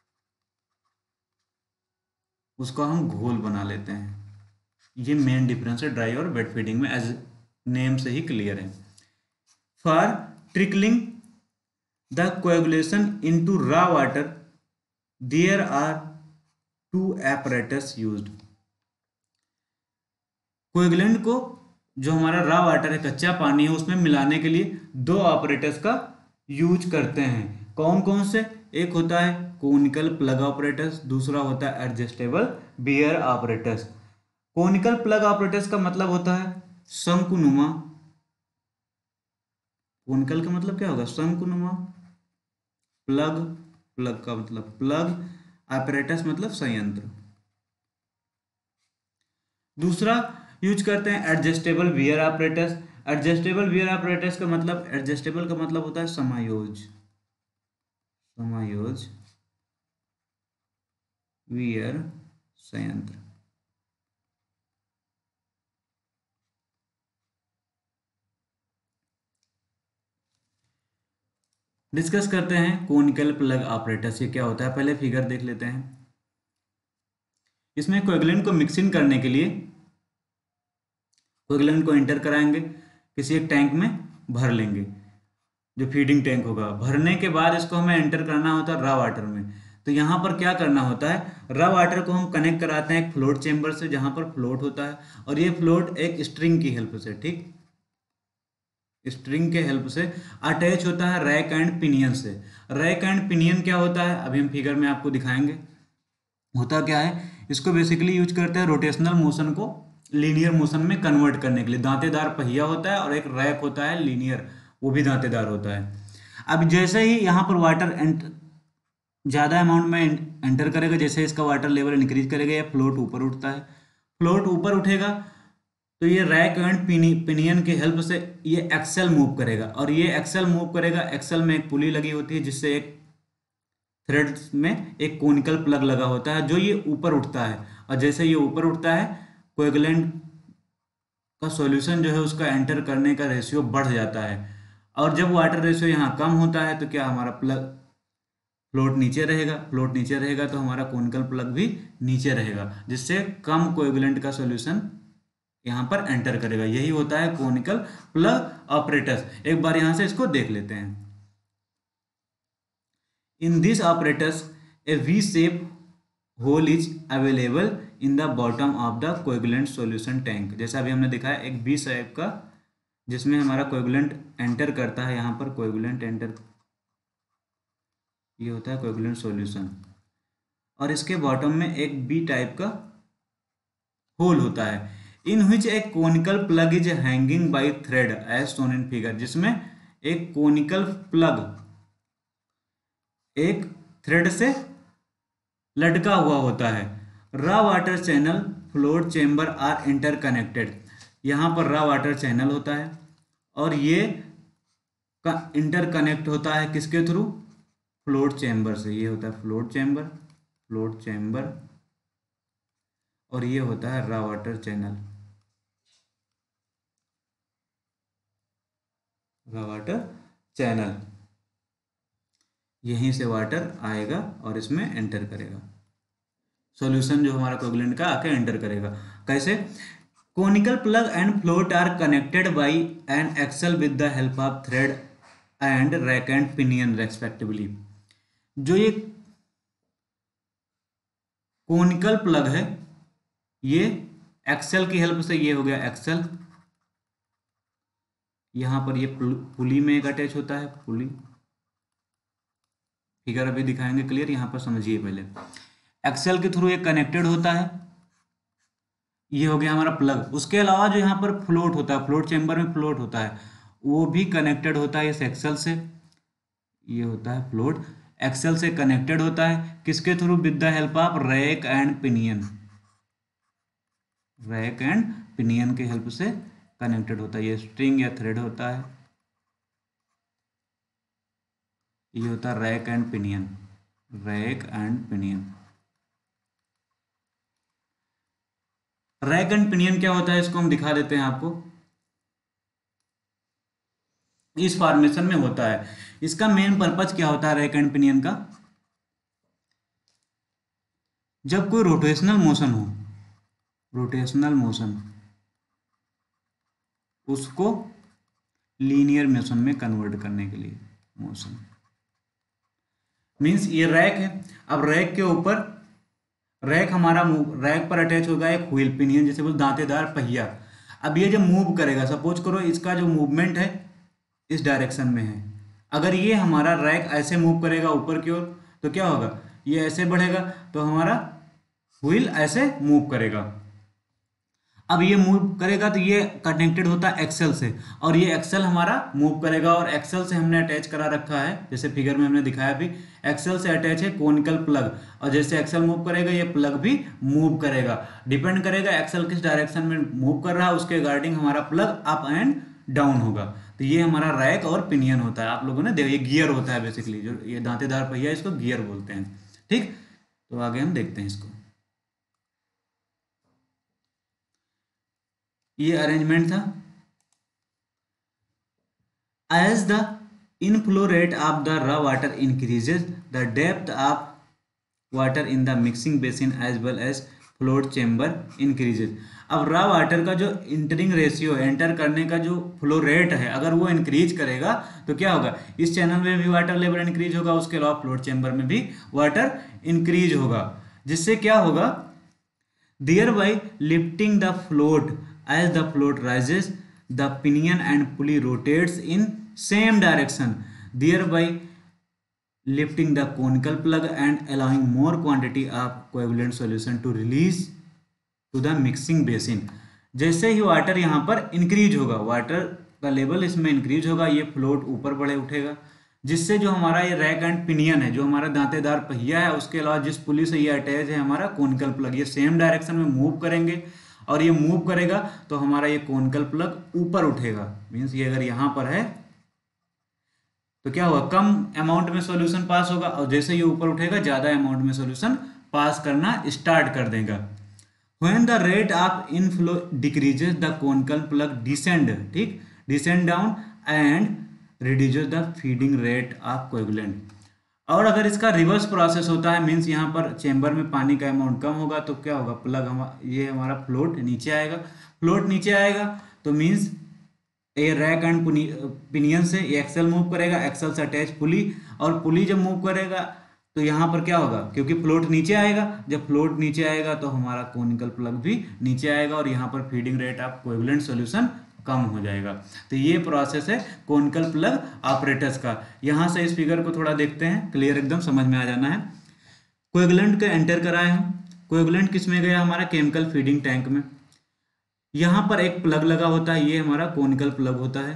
उसको हम घोल बना लेते हैं। ये मेन डिफरेंस है ड्राई और वेट फीडिंग में, एज नेम से ही क्लियर है। For trickling the coagulation into raw water there are two apparatus used. Coagulant को जो हमारा रॉ वाटर है, कच्चा पानी है, उसमें मिलाने के लिए दो ऑपरेटर्स का यूज करते हैं। कौन कौन से? एक होता है कोनिकल प्लग ऑपरेटर्स, दूसरा होता है adjustable weir operators. Conical plug operators का मतलब होता है शंकुनुमा। कोनिकल का मतलब क्या होगा? शंकुनुमा। प्लग, प्लग का मतलब प्लग, ऑपरेटर्स मतलब संयंत्र। दूसरा यूज करते हैं adjustable weir operators. Adjustable weir operators का मतलब, एडजस्टेबल का मतलब होता है समायोज, समायोज वियर संयंत्र। डिस्कस करते हैं कोनिकल प्लग ऑपरेटर्स, ये क्या होता है। पहले फिगर देख लेते हैं। इसमें कोएगुलेंट को मिक्सिंग करने के लिए कोएगुलेंट को एंटर कराएंगे, किसी एक टैंक में भर लेंगे, जो फीडिंग टैंक होगा। भरने के बाद इसको हमें एंटर करना होता है रॉ वाटर में। तो यहाँ पर क्या करना होता है, रॉ वाटर को हम कनेक्ट कराते हैं एक फ्लोट चेंबर से, जहाँ पर फ्लोट होता है, और ये फ्लोट एक स्ट्रिंग की हेल्प से, ठीक, स्ट्रिंग के हेल्प से अटैच होता है रैक एंड पिनियन से। रैक एंड पिनियन क्या होता है, अभी हम फिगर में आपको दिखाएंगे। होता क्या है, इसको बेसिकली यूज करते हैं रोटेशनल मोशन को लीनियर मोशन में कन्वर्ट करने के लिए। दांतेदार पहिया होता है और एक रैक होता है लीनियर, वो भी दांतेदार होता है। अब जैसे ही यहाँ पर वाटर एंट ज़्यादा अमाउंट में एंटर करेगा, जैसे इसका वाटर लेवल इंक्रीज करेगा, या फ्लोट ऊपर उठता है। फ्लोट ऊपर उठेगा तो ये रैक एंड पिनियन की हेल्प से ये एक्सेल मूव करेगा, और ये एक्सेल मूव करेगा। एक्सेल में एक पुली लगी होती है, जिससे एक थ्रेड में एक कोनिकल प्लग लगा होता है, जो ये ऊपर उठता है। और जैसे ये ऊपर उठता है, कोएगुलेंट का सॉल्यूशन जो है उसका एंटर करने का रेशियो बढ़ जाता है। और जब वाटर रेशियो यहाँ कम होता है तो क्या हमारा प्लग फ्लोट नीचे रहेगा। फ्लोट नीचे रहेगा तो हमारा कोनिकल प्लग भी नीचे रहेगा, जिससे कम कोएगुलेंट का सॉल्यूशन यहाँ पर एंटर करेगा। यही होता है कोनिकल प्लग ऑपरेटर्स। एक बार यहाँ से इसको देख लेते हैं। In these operators, a V-shaped hole is available in the bottom of the coagulant solution tank। जैसा अभी हमने दिखाया, एक V शेप का, जिसमें हमारा कोएगुलेंट एंटर करता है। यहाँ पर कोएगुलेंट एंटर, ये होता है कोएगुलेंट सॉल्यूशन, और इसके बॉटम में एक बी टाइप का होल होता है। इन विच एक conical plug is hanging by thread as shown in figure, जिसमें एक कोनिकल प्लग एक थ्रेड से लटका हुआ होता है। Raw water channel float chamber are interconnected. यहाँ पर रॉ वाटर चैनल होता है, और ये का इंटरकनेक्ट होता है किसके थ्रू? फ्लोट चेंबर से। ये होता है फ्लोट चेंबर, फ्लोट चेंबर, और ये होता है raw water channel, raw water channel. यहीं से वाटर आएगा और इसमें एंटर करेगा, सॉल्यूशन जो हमारा कोएगुलेंट का आके एंटर करेगा। कैसे? Conical plug and float are connected by an axle with the help of thread and rack and pinion respectively. जो ये कोनिकल प्लग है, ये एक्सल की हेल्प से, ये हो गया एक्सल, यहाँ पर ये पुली में एक अटैच होता है, पुली। फिगर अभी दिखाएंगे क्लियर, यहाँ पर समझिए पहले। एक्सेल के थ्रू एक कनेक्टेड होता है, ये हो गया हमारा प्लग। उसके अलावा जो यहाँ पर फ्लोट होता है, फ्लोट चेंबर में फ्लोट होता है, वो भी कनेक्टेड होता है इस एक्सेल से। ये होता है फ्लोट, एक्सेल से कनेक्टेड होता है किसके थ्रू? With the help of rack and pinion, rack and pinion के हेल्प से कनेक्टेड होता है। ये स्ट्रिंग या थ्रेड होता है, ये होता है rack and pinion, rack and pinion. Rack and pinion क्या होता है, इसको हम दिखा देते हैं आपको। इस फॉर्मेशन में होता है। इसका मेन पर्पज क्या होता है रैक एंड पिनियन का? जब कोई रोटेशनल मोशन हो, रोटेशनल मोशन, उसको लीनियर मोशन में कन्वर्ट करने के लिए, मोशन मीन्स ये रैक है। अब रैक के ऊपर, रैक हमारा रैक पर अटैच होगा एक व्हील पिनियन, जैसे बोल दांतेदार पहिया। अब ये जब मूव करेगा, सपोज करो इसका जो मूवमेंट है इस डायरेक्शन में है, अगर ये हमारा रैक ऐसे मूव करेगा ऊपर की ओर तो क्या होगा, ये ऐसे बढ़ेगा तो हमारा व्हील ऐसे मूव करेगा। अब ये मूव करेगा तो ये कनेक्टेड होता है एक्सेल से, और ये एक्सेल हमारा मूव करेगा, और एक्सेल से हमने अटैच करा रखा है, जैसे फिगर में हमने दिखाया भी, एक्सेल से अटैच है कोनिकल प्लग, और जैसे एक्सेल मूव करेगा ये प्लग भी मूव करेगा। डिपेंड करेगा एक्सेल किस डायरेक्शन में मूव कर रहा है, उसके रिगार्डिंग हमारा प्लग अप एंड डाउन होगा। तो ये हमारा रैक और पिनियन होता है। आप लोगों ने देखो ये गियर होता है बेसिकली, जो ये दांतेदार पहिया इसको गियर बोलते हैं। ठीक, तो आगे हम देखते हैं इसको। ये अरेंजमेंट था। As the inflow rate of the raw water increases, the depth of water in the mixing basin as well as float chamber increases. अब रॉ वाटर का जो इंटरिंग रेशियो है, एंटर करने का जो फ्लो रेट है, अगर वो इंक्रीज करेगा तो क्या होगा, इस चैनल में भी वाटर लेवल इंक्रीज होगा, उसके अलावा फ्लोट चेम्बर में भी वाटर इंक्रीज होगा। जिससे क्या होगा, thereby lifting the float. As the float rises, the pinion and pulley rotates in same direction, thereby lifting the conical plug and allowing more quantity of coagulant solution to release to the mixing basin. जैसे ही water यहाँ पर increase होगा, water का level इसमें increase होगा, ये float ऊपर बढ़े उठेगा, जिससे जो हमारा ये रैक एंड पिनियन है, जो हमारा दांतेदार पहिया है, उसके अलावा जिस पुली से ये अटैच है हमारा कोनिकल प्लग, ये सेम डायरेक्शन में मूव करेंगे, और ये मूव करेगा तो हमारा ये कोनिकल प्लग ऊपर उठेगा। मीन्स ये अगर यहाँ पर है तो क्या होगा, कम अमाउंट में सॉल्यूशन पास होगा, और जैसे ये ऊपर उठेगा ज़्यादा अमाउंट में सॉल्यूशन पास करना स्टार्ट कर देगा। When the rate of inflow decreases, the conical plug descend, ठीक, descend down and reduces the feeding rate of coagulant। और अगर इसका रिवर्स प्रोसेस होता है, मीन्स यहाँ पर चेम्बर में पानी का अमाउंट कम होगा, तो क्या होगा, प्लग हम ये हमारा फ्लोट नीचे आएगा, फ्लोट नीचे आएगा तो मीन्स ये रैक एंड पिनियन से ये एक्सेल मूव करेगा, एक्सेल से अटैच पुली, और पुली जब मूव करेगा तो यहाँ पर क्या होगा, क्योंकि फ्लोट नीचे आएगा, जब फ्लोट नीचे आएगा तो हमारा कोनिकल प्लग भी नीचे आएगा, और यहाँ पर feeding rate of coagulant solution कम हो जाएगा। तो ये प्रोसेस है कोनिकल प्लग ऑपरेटर्स का। यहाँ से इस फिगर को थोड़ा देखते हैं, क्लियर एकदम समझ में आ जाना है। कोएगुलेंट का एंटर कराए हम, कोएगुलेंट किस में गया, हमारा केमिकल फीडिंग टैंक में। यहाँ पर एक प्लग लगा होता है, ये हमारा कोनिकल प्लग होता है,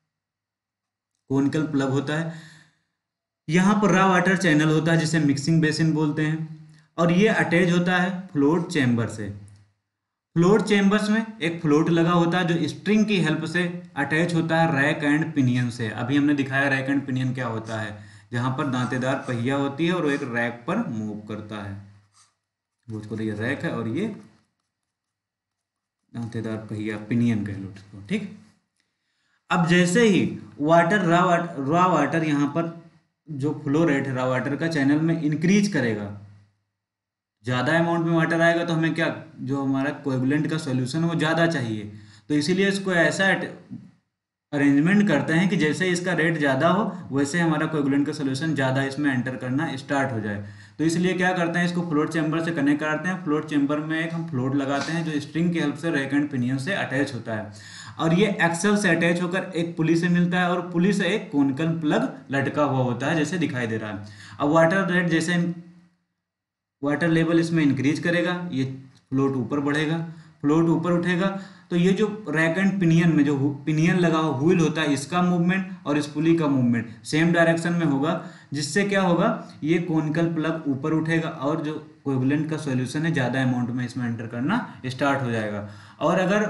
कोनिकल प्लग होता है। यहाँ पर रॉ वाटर चैनल होता है जिसे मिक्सिंग बेसिन बोलते हैं, और ये अटैच होता है फ्लोट चैम्बर से। फ्लोट चैम्बर्स में एक फ्लोट लगा होता है जो स्ट्रिंग की हेल्प से अटैच होता है रैक एंड पिनियन से। अभी हमने दिखाया रैक एंड पिनियन क्या होता है, जहाँ पर दांतेदार पहिया होती है और एक रैक पर मूव करता है, वो उसको ये रैक है और ये दांतेदार पहिया, पिनियन कह लो उसको, ठीक। अब जैसे ही water raw water raw water यहाँ पर जो फ्लो रेट है रॉ वाटर का चैनल में इंक्रीज करेगा, ज़्यादा अमाउंट में वाटर आएगा तो हमें क्या, जो हमारा कोएगुलेंट का सॉल्यूशन है वो ज़्यादा चाहिए, तो इसीलिए इसको ऐसा अरेंजमेंट करते हैं कि जैसे इसका रेट ज़्यादा हो वैसे हमारा कोएगुलेंट का सॉल्यूशन ज़्यादा इसमें एंटर करना स्टार्ट हो जाए। तो इसलिए क्या करते हैं, इसको फ्लोट चैम्बर से कनेक्ट कराते हैं। फ्लोट चैम्बर में एक हम फ्लोट लगाते हैं जो स्ट्रिंग की हेल्प से रैक एंड पिनियन से अटैच होता है, और ये एक्सेल से अटैच होकर एक पुली से मिलता है, और पुली से एक कोनिकल प्लग लटका हुआ होता है जैसे दिखाई दे रहा है। अब वाटर रेट जैसे वाटर लेवल इसमें इंक्रीज करेगा, ये फ्लोट ऊपर बढ़ेगा, फ्लोट ऊपर उठेगा, तो ये जो रैक एंड पिनियन में जो पिनियन लगा हुआ व्हील होता है, इसका मूवमेंट और इस पुली का मूवमेंट सेम डायरेक्शन में होगा, जिससे क्या होगा, ये कोनिकल प्लग ऊपर उठेगा और जो कोएगुलेंट का सॉल्यूशन है ज़्यादा अमाउंट में इसमें एंटर करना स्टार्ट हो जाएगा। और अगर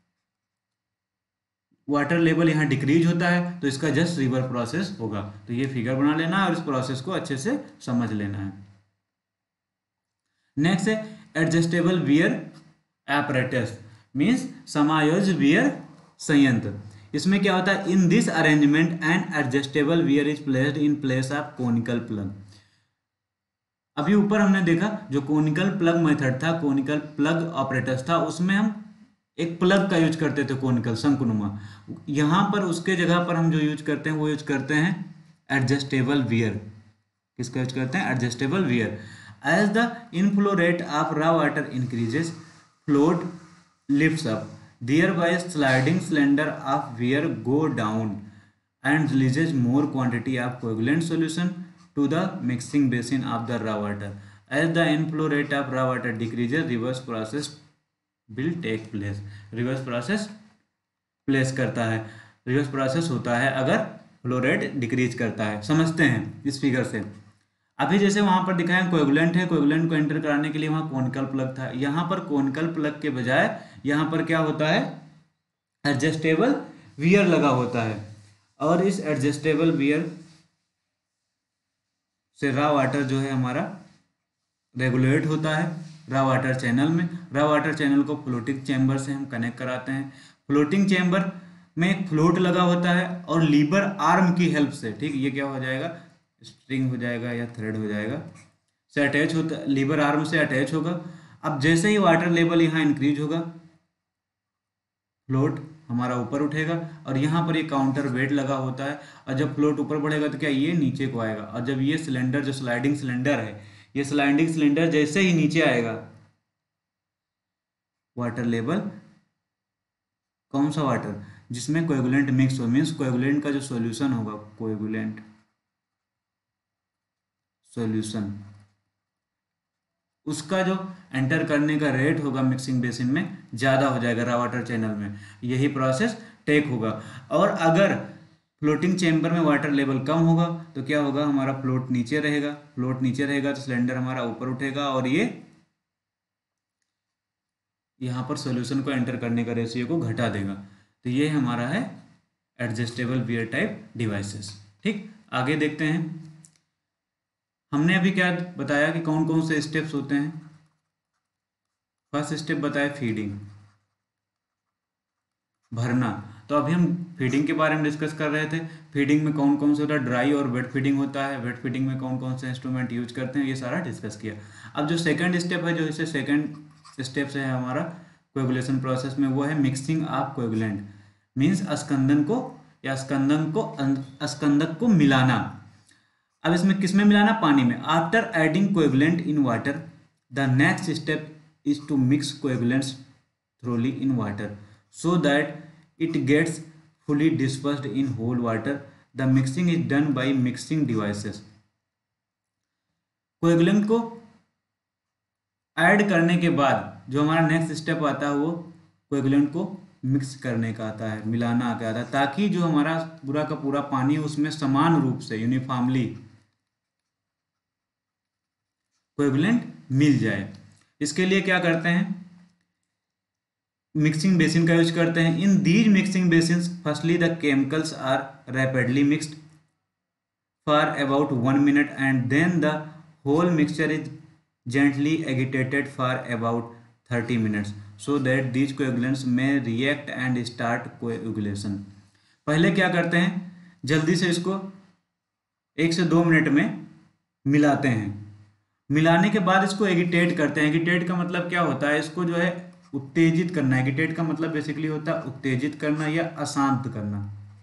वाटर लेवल यहाँ डिक्रीज होता है तो इसका जस्ट रिवर प्रोसेस होगा। तो ये फिगर बना लेना है और इस प्रोसेस को अच्छे से समझ लेना है। नेक्स्ट है एडजस्टेबल वियर एपरेटस, मीन्स समायोज्य वियर संयंत्र। इसमें क्या होता है, in this arrangement and adjustable weir is placed in place of conical plug. अभी ऊपर हमने देखा जो कोनिकल प्लग मेथड था, कोनिकल प्लग ऑपरेटर्स था, उसमें हम एक प्लग का यूज करते थे, कोनिकल शंकुनुमा। यहाँ पर उसके जगह पर हम जो यूज करते हैं वो यूज करते हैं एडजस्टेबल वियर। किसका यूज करते हैं, adjustable weir. As the inflow rate of raw water increases, float lifts up, thereby sliding cylinder of weir go down and releases more quantity of coagulant solution to the mixing basin of the raw water. As the inflow rate of raw water decreases, reverse process will take place. reverse process place करता है, reverse process होता है अगर flow rate decrease करता है। समझते हैं इस फिगर से। अभी जैसे वहां पर दिखाया कोएगुलेंट है, कोएगुलेंट को एंटर कराने के लिए वहां कोनिकल प्लग था, यहाँ पर कोनिकल प्लग के बजाय यहाँ पर क्या होता है, एडजस्टेबल वियर लगा होता है। और इस एडजस्टेबल वियर से रॉ वाटर जो है हमारा रेगुलेट होता है रॉ वाटर चैनल में। रॉ वाटर चैनल को फ्लोटिंग चैम्बर से हम कनेक्ट कराते हैं। फ्लोटिंग चैम्बर में एक फ्लोट लगा होता है और लीवर आर्म की हेल्प से, ठीक, ये क्या हो जाएगा, स्ट्रिंग हो जाएगा या थ्रेड हो जाएगा, से अटैच होता, लीवर आर्म से अटैच होगा। अब जैसे ही वाटर लेवल यहाँ इंक्रीज होगा, फ्लोट हमारा ऊपर उठेगा और यहाँ पर ये काउंटर वेट लगा होता है। और जब फ्लोट ऊपर बढ़ेगा तो क्या ये नीचे को आएगा। और जब ये सिलेंडर जो स्लाइडिंग सिलेंडर है, ये स्लाइडिंग सिलेंडर जैसे ही नीचे आएगा, वाटर लेवल, कौन सा वाटर, जिसमें कोएगुलेंट मिक्स हो, मीन्स कोएगुलेंट का जो सॉल्यूशन होगा, कोएगुलेंट सॉल्यूशन, उसका जो एंटर करने का रेट होगा मिक्सिंग बेसिन में ज़्यादा हो जाएगा रॉ वाटर चैनल में। यही प्रोसेस टेक होगा। और अगर फ्लोटिंग चैम्बर में वाटर लेवल कम होगा तो क्या होगा, हमारा फ्लोट नीचे रहेगा। फ्लोट नीचे रहेगा तो सिलेंडर हमारा ऊपर उठेगा और ये यहाँ पर सॉल्यूशन को एंटर करने का रेशियो को घटा देगा। तो ये हमारा है एडजस्टेबल वियर टाइप डिवाइसेस। ठीक, आगे देखते हैं। हमने अभी क्या बताया कि कौन कौन से स्टेप्स होते हैं। फर्स्ट स्टेप बताया फीडिंग, भरना। तो अभी हम फीडिंग के बारे में डिस्कस कर रहे थे। फीडिंग में कौन कौन से होता है, ड्राई और वेट फीडिंग होता है। वेट फीडिंग में कौन कौन से इंस्ट्रूमेंट यूज करते हैं, ये सारा डिस्कस किया। अब जो सेकंड स्टेप है, जो इसे सेकंड स्टेप से है हमारा कोएगुलेशन प्रोसेस में, वो है मिक्सिंग ऑफ कोएगुलेंट, मीन्स स्कंदन को या स्कंदन को स्कंदक को मिलाना। अब इसमें किसमें मिलाना, पानी में। After adding coagulant in water, the next step is to mix coagulants thoroughly in water so that it gets fully dispersed in whole water. The mixing is done by mixing devices. कोएगुलेंट को add करने के बाद जो हमारा next step आता है वो कोएगुलेंट को मिक्स करने का आता है, मिलाना का आता है, ताकि जो हमारा पूरा का पूरा पानी उसमें समान रूप से यूनिफॉर्मली कोएगुलेंट मिल जाए। इसके लिए क्या करते हैं, मिक्सिंग बेसिन का यूज करते हैं। In these mixing basins firstly the chemicals are rapidly mixed for about one minute and then the whole mixture is gently agitated for about thirty minutes so that these coagulants may react and start coagulation. पहले क्या करते हैं, जल्दी से इसको एक से दो मिनट में मिलाते हैं। मिलाने के बाद इसको एगिटेट करते हैं। एगिटेट का मतलब क्या होता है, इसको जो है उत्तेजित करना। एगिटेट का मतलब बेसिकली होता है उत्तेजित करना या अशांत करना।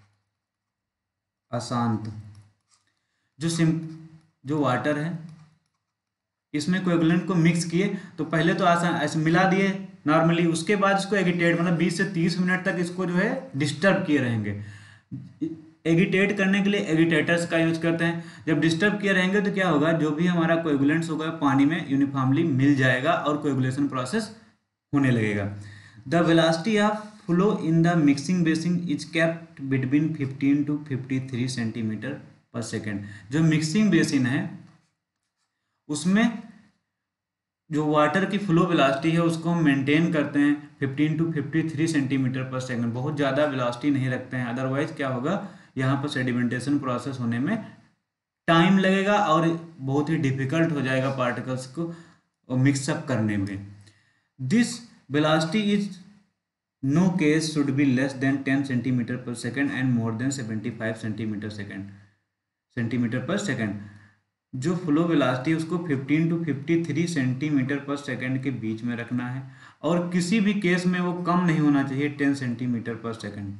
अशांत जो सिम जो वाटर है, इसमें कोएगुलेंट को मिक्स किए तो पहले तो आसान ऐसे मिला दिए नॉर्मली, उसके बाद इसको एगिटेट मतलब बीस से तीस मिनट तक इसको जो है डिस्टर्ब किए रहेंगे। एगिटेट करने के लिए एगिटेटर्स का यूज करते हैं। जब डिस्टर्ब किए रहेंगे तो क्या होगा, जो भी हमारा कोएगुलेंट्स होगा पानी में यूनिफॉर्मली मिल जाएगा और कोएगुलेशन प्रोसेस होने लगेगा। The velocity of flow in the mixing basin is kept between fifteen to fifty three centimetre per second. जो मिक्सिंग बेसिन है उसमें जो वाटर की फ्लो वेलोसिटी है उसको हम मेंटेन करते हैं fifteen to fifty three centimetre per second. बहुत ज़्यादा वेलोसिटी नहीं रखते हैं, अदरवाइज क्या होगा, यहाँ पर सेडिमेंटेशन प्रोसेस होने में टाइम लगेगा और बहुत ही डिफिकल्ट हो जाएगा पार्टिकल्स को मिक्सअप करने में। This velocity is no case should be less than ten centimetre per second and more than seventy five centimetre second centimetre per second. जो फ्लो वेलोसिटी उसको fifteen to fifty three centimetre per second के बीच में रखना है, और किसी भी केस में वो कम नहीं होना चाहिए ten centimetre per second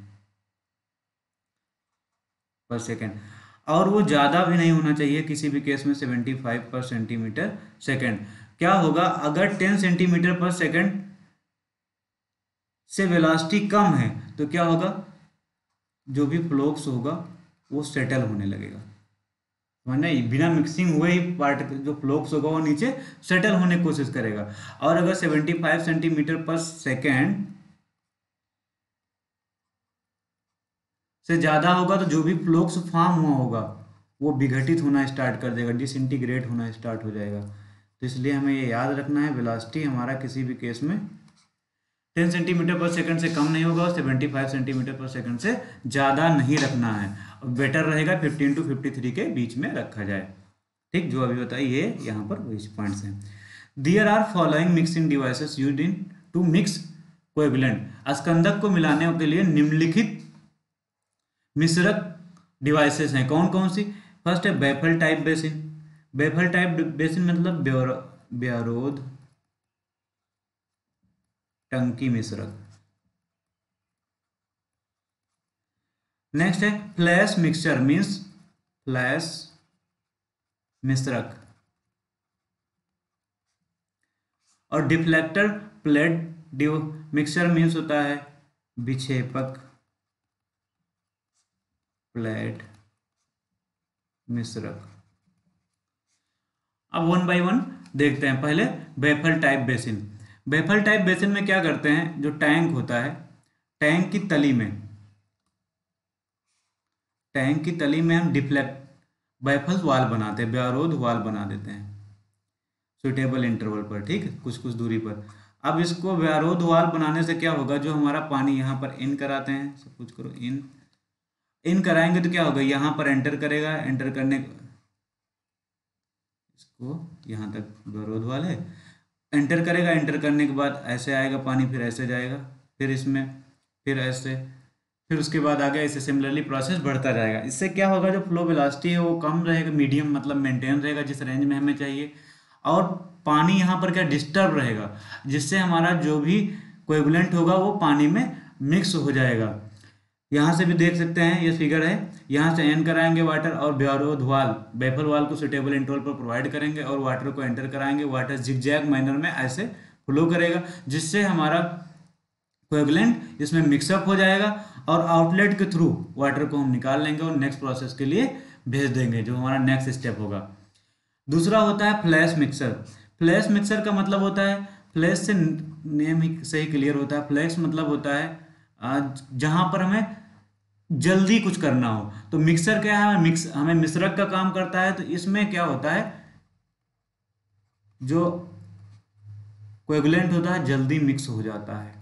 per second और वो ज़्यादा भी नहीं होना चाहिए किसी भी केस में seventy five per centimetre second. क्या होगा अगर टेन सेंटीमीटर पर सेकेंड से वेलोसिटी कम है तो क्या होगा, जो भी फ्लोक्स होगा वो सेटल होने लगेगा, वरना बिना मिक्सिंग हुए ही पार्ट जो फ्लोक्स होगा वो नीचे सेटल होने की कोशिश करेगा। और अगर seventy five centimetre per second से ज़्यादा होगा तो जो भी फ्लोक्स फॉर्म हुआ होगा वो विघटित होना स्टार्ट कर देगा, डिसइंटीग्रेट होना स्टार्ट हो जाएगा। तो इसलिए हमें ये याद रखना है वेलोसिटी हमारा किसी भी केस में टेन सेंटीमीटर पर सेकंड से कम नहीं होगा और seventy five centimetre per second से ज़्यादा नहीं रखना है, और बेटर रहेगा फिफ्टीन टू फिफ्टी थ्री के बीच में रखा जाए। ठीक, जो अभी बताइए ये यहाँ पर वही पॉइंट्स हैं। There are following mixing devices used in to mix coagulant. स्कंदक को मिलाने के लिए निम्नलिखित मिश्रक डिवाइसेस हैं, कौन कौन सी? फर्स्ट है baffle type basin. Baffle type basin मतलब ब्यारोद टंकी मिश्रक। नेक्स्ट है फ्लैश मिक्सचर मीन्स फ्लैश मिश्रक। और डिफ्लेक्टर प्लेट मिक्सचर मीन्स होता है विक्षेपक प्लेट मिश्रक। अब वन बाय वन देखते हैं। पहले baffle type basin. Baffle type basin में क्या करते हैं, जो टैंक होता है टैंक की तली में टैंक की तली में हम डिफ्लेक्ट बैफल वाल बनाते हैं, व्यारोध वाल बना देते हैं सुटेबल इंटरवल पर, ठीक है, कुछ कुछ दूरी पर। अब इसको व्यारोध वाल बनाने से क्या होगा, जो हमारा पानी यहाँ पर इन कराते हैं, सब कुछ करो इन इन कराएंगे तो क्या होगा, यहाँ पर एंटर करेगा, एंटर करने इसको यहाँ तक व्यारोध वाल है, एंटर करेगा, एंटर करने के बाद ऐसे आएगा पानी, फिर ऐसे जाएगा, फिर इसमें, फिर ऐसे, फिर उसके बाद आगे ऐसे सिमिलरली प्रोसेस बढ़ता जाएगा। इससे क्या होगा, जो फ्लो वेलोसिटी है वो कम रहेगा, मीडियम मतलब मेंटेन रहेगा जिस रेंज में हमें चाहिए, और पानी यहाँ पर क्या डिस्टर्ब रहेगा, जिससे हमारा जो भी कोएगुलेंट होगा वो पानी में मिक्स हो जाएगा। यहाँ से भी देख सकते हैं, ये फिगर है, यहाँ से एन कराएंगे वाटर और व्यारोध वाल बैफल वाल को सुटेबल इंटरवल पर प्रोवाइड करेंगे और वाटर को एंटर कराएंगे, वाटर जिगजैग मैनर में ऐसे फ्लो करेगा, जिससे हमारा कोएगुलेंट इसमें मिक्सअप हो जाएगा और आउटलेट के थ्रू वाटर को हम निकाल लेंगे और नेक्स्ट प्रोसेस के लिए भेज देंगे, जो हमारा नेक्स्ट स्टेप होगा। दूसरा होता है फ्लैश मिक्सर। फ्लैश मिक्सर का मतलब होता है, फ्लैश से नेम ही सही क्लियर होता है, फ्लैश मतलब होता है जहाँ पर हमें जल्दी कुछ करना हो। तो मिक्सर क्या है, मिक्स हमें मिश्रक का काम करता है। तो इसमें क्या होता है, जो कोएगुलेंट होता है जल्दी मिक्स हो जाता है,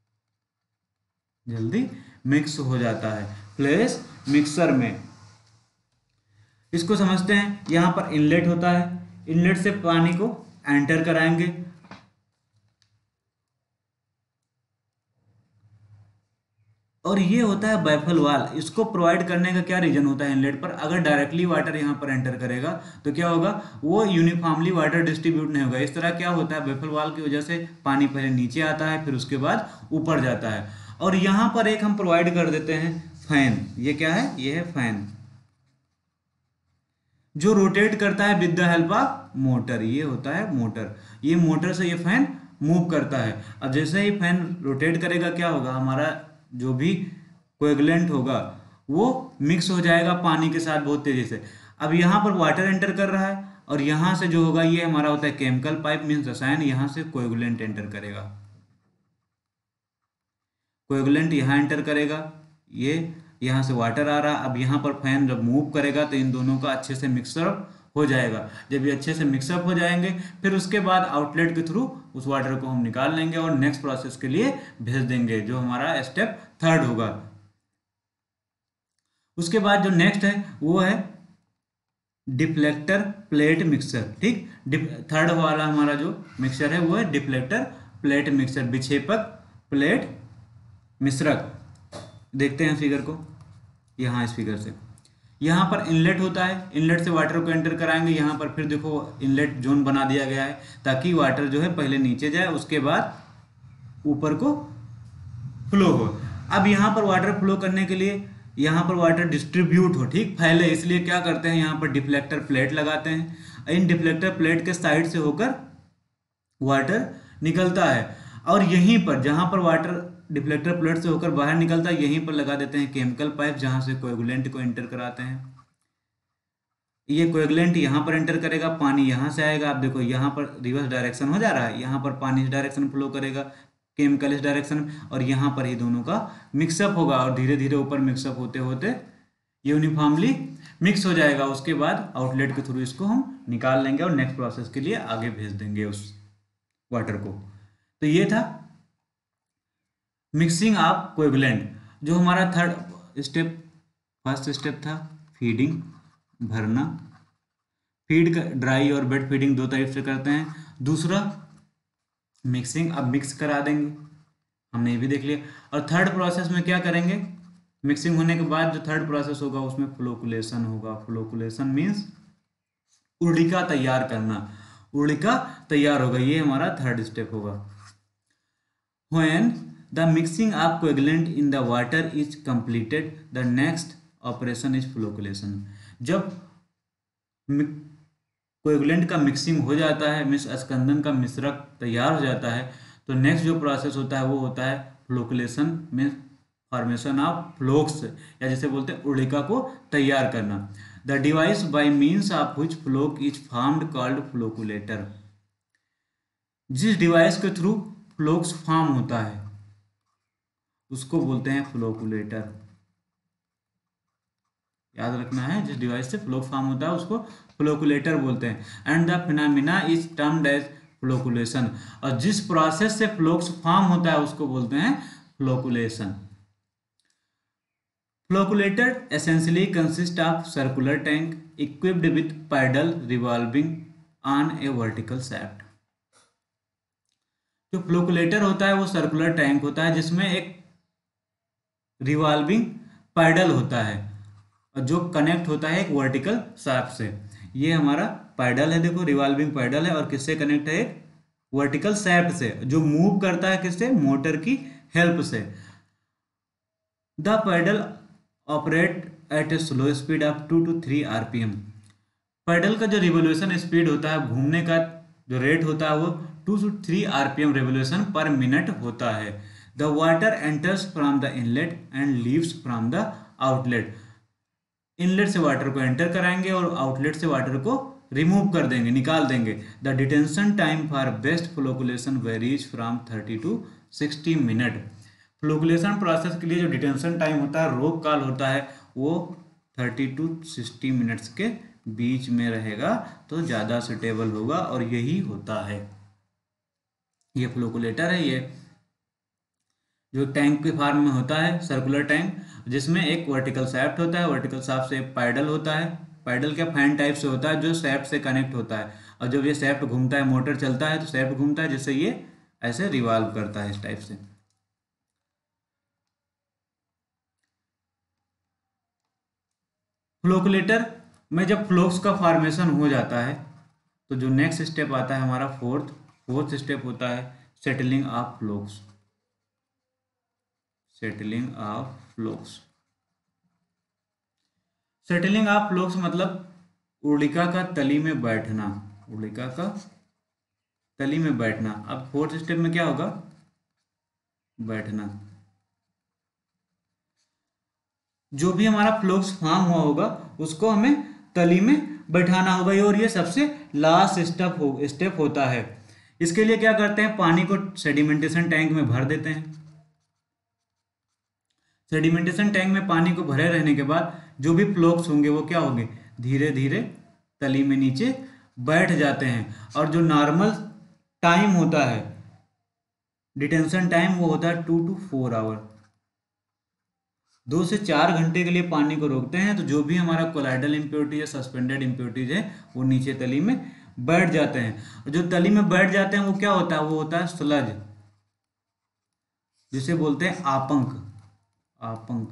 जल्दी मिक्स हो जाता है फ्लैश मिक्सर में। इसको समझते हैं, यहां पर इनलेट होता है, इनलेट से पानी को एंटर कराएंगे, और ये होता है बैफल वाल। इसको प्रोवाइड करने का क्या रीजन होता है, इनलेट पर अगर डायरेक्टली वाटर यहाँ पर एंटर करेगा तो क्या होगा, वो यूनिफॉर्मली वाटर डिस्ट्रीब्यूट नहीं होगा। इस तरह क्या होता है, बैफल वाल की वजह से पानी पहले नीचे आता है, फिर उसके बाद ऊपर जाता है। और यहाँ पर एक हम प्रोवाइड कर देते हैं फैन। ये क्या है, ये है फैन जो रोटेट करता है with the help of motor. ये होता है मोटर, ये मोटर से ये फैन मूव करता है। अब जैसे ही फैन रोटेट करेगा क्या होगा, हमारा जो भी कोएगुलेंट होगा वो मिक्स हो जाएगा पानी के साथ बहुत तेजी से। अब यहाँ पर वाटर एंटर कर रहा है और यहाँ से जो होगा ये हमारा होता है केमिकल पाइप मीन्स रसायन, यहाँ से कोएगुलेंट एंटर करेगा, कोएगुलेंट यहाँ एंटर करेगा, ये यहाँ से वाटर आ रहा। अब यहाँ पर फैन जब मूव करेगा तो इन दोनों का अच्छे से मिक्सअप हो जाएगा। जब ये अच्छे से मिक्सअप हो जाएंगे फिर उसके बाद आउटलेट के थ्रू उस वाटर को हम निकाल लेंगे और नेक्स्ट प्रोसेस के लिए भेज देंगे, जो हमारा स्टेप थर्ड होगा। उसके बाद जो नेक्स्ट है वो है डिफ्लेक्टर प्लेट मिक्सर। ठीक, थर्ड वाला हमारा जो मिक्सर है वो है डिफ्लेक्टर प्लेट मिक्सर, विक्षेपक प्लेट मिश्रक, देखते हैं फिगर को यहाँ इस फिगर से। यहाँ पर इनलेट होता है, इनलेट से वाटर को एंटर कराएंगे। यहाँ पर फिर देखो इनलेट जोन बना दिया गया है ताकि वाटर जो है पहले नीचे जाए, उसके बाद ऊपर को फ्लो हो। अब यहाँ पर वाटर फ्लो करने के लिए यहाँ पर वाटर डिस्ट्रीब्यूट हो, ठीक, फैले, इसलिए क्या करते हैं यहाँ पर डिफ्लेक्टर प्लेट लगाते हैं। इन डिफ्लेक्टर प्लेट के साइड से होकर वाटर निकलता है और यहीं पर जहाँ पर वाटर डिफ्लेक्टर प्लेट से होकर बाहर निकलता है यहीं पर लगा देते हैं केमिकल पाइप, जहाँ से कोएगुलेंट को एंटर कराते हैं। ये कोएगुलेंट यहाँ पर एंटर करेगा, पानी यहाँ से आएगा। आप देखो यहाँ पर रिवर्स डायरेक्शन हो जा रहा है, यहाँ पर पानी इस डायरेक्शन में फ्लो करेगा, केमिकल इस डायरेक्शन में, और यहाँ पर ही दोनों का मिक्सअप होगा और धीरे धीरे ऊपर मिक्सअप होते होते यूनिफॉर्मली मिक्स हो जाएगा। उसके बाद आउटलेट के थ्रू इसको हम निकाल लेंगे और नेक्स्ट प्रोसेस के लिए आगे भेज देंगे उस वाटर को। तो ये था मिक्सिंग ऑफ कोएगुलेंट। जो हमारा थर्ड स्टेप, फर्स्ट स्टेप था फीडिंग, भरना। फीड ड्राई और वेट फीडिंग दो टाइप से करते हैं। दूसरा मिक्सिंग, अब मिक्स करा देंगे, हमने ये भी देख लिया। और थर्ड प्रोसेस में क्या करेंगे, मिक्सिंग होने के बाद जो थर्ड प्रोसेस होगा उसमें फ्लोकुलेशन होगा। फ्लोकुलेशन मीन्स उर्लिका तैयार करना, उर्लिका तैयार होगा, ये हमारा थर्ड स्टेप होगा। When the mixing of coagulant in the water is completed, the next operation is flocculation. जब कोएगुलेंट का मिक्सिंग हो जाता है, मिस स्कंदन का मिश्रक तैयार हो जाता है, तो नेक्स्ट जो प्रोसेस होता है वो होता है फ्लोकुलेशन में फॉर्मेशन ऑफ फ्लोक्स, या जैसे बोलते हैं उर्लिका को तैयार करना। The device by means of which floc is formed called flocculator. जिस डिवाइस के थ्रू फ्लोक्स फॉर्म होता है उसको बोलते हैं फ्लोकुलेटर। याद रखना है, जिस डिवाइस से फ्लोक फॉर्म होता है उसको फ्लोकुलेटर बोलते हैं। And the phenomena is termed as flocculation. और जिस प्रोसेस से फ्लोक्स फॉर्म होता है उसको बोलते हैं flocculation. Flocculator essentially consists of circular tank equipped with pedal revolving on a vertical shaft। जो फ्लोकुलेटर होता है वो सर्कुलर टैंक होता है जिसमें एक रिवॉल्विंग पैडल होता है और जो कनेक्ट होता है एक वर्टिकल शाफ्ट से। ये हमारा पैडल है, देखो रिवॉल्विंग पैडल है, और किससे कनेक्ट है, एक वर्टिकल शाफ्ट से, जो मूव करता है किससे, मोटर की हेल्प से। The paddle operate at a slow speed of two to three RPM. Paddle का जो रिवोल्यूशन स्पीड होता है, घूमने का जो रेट होता है वो two to three RPM revolution per minute होता है। The water enters from the inlet and leaves from the outlet. Inlet से वाटर को एंटर कराएंगे और आउटलेट से वाटर को रिमूव कर देंगे, निकाल देंगे। The detention time for best flocculation varies from thirty to sixty minute. Flocculation process के लिए जो डिटेंशन टाइम होता है, रोक काल होता है, वो थर्टी टू सिक्सटी मिनट्स के बीच में रहेगा तो ज़्यादा सुटेबल होगा, और यही होता है। ये फ्लोकुलेटर है, ये जो टैंक के फॉर्म में होता है, सर्कुलर टैंक, जिसमें एक वर्टिकल शाफ्ट होता है, वर्टिकल शाफ्ट से एक पैडल होता है। पैडल क्या फैन टाइप से होता है जो शाफ्ट से कनेक्ट होता है, और जब ये शाफ्ट घूमता है, मोटर चलता है तो शाफ्ट घूमता है, जिससे ये ऐसे रिवॉल्व करता है इस टाइप से। फ्लोकुलेटर में जब फ्लोक्स का फॉर्मेशन हो जाता है तो जो नेक्स्ट स्टेप आता है हमारा फोर्थ फोर्थ स्टेप होता है settling of flocs. Settling of flocs settling of flocs मतलब उर्लिका का तली में बैठना, उर्लिका का तली में बैठना। अब फोर्थ स्टेप में क्या होगा, बैठना। जो भी हमारा फ्लोक्स फॉर्म हुआ होगा उसको हमें तली में बैठाना होगा, और ये सबसे लास्ट स्टेप हो स्टेप होता है। इसके लिए क्या करते हैं, पानी को सेडिमेंटेशन टैंक में भर देते हैं। सेडिमेंटेशन टैंक में पानी को भरे रहने के बाद जो भी फ्लोक्स होंगे वो क्या होंगे, धीरे धीरे तली में नीचे बैठ जाते हैं। और जो नॉर्मल टाइम होता है, डिटेंशन टाइम, वो होता है टू टू फोर आवर। दो से चार घंटे के लिए पानी को रोकते हैं, तो जो भी हमारा कोलाइडल इम्प्योरिटीज या सस्पेंडेड इम्प्योरिटीज है वो नीचे तली में बैठ जाते हैं। और जो तली में बैठ जाते हैं वो क्या होता है, वो होता है स्लज। जिसे बोलते हैं आपंक, आपंक।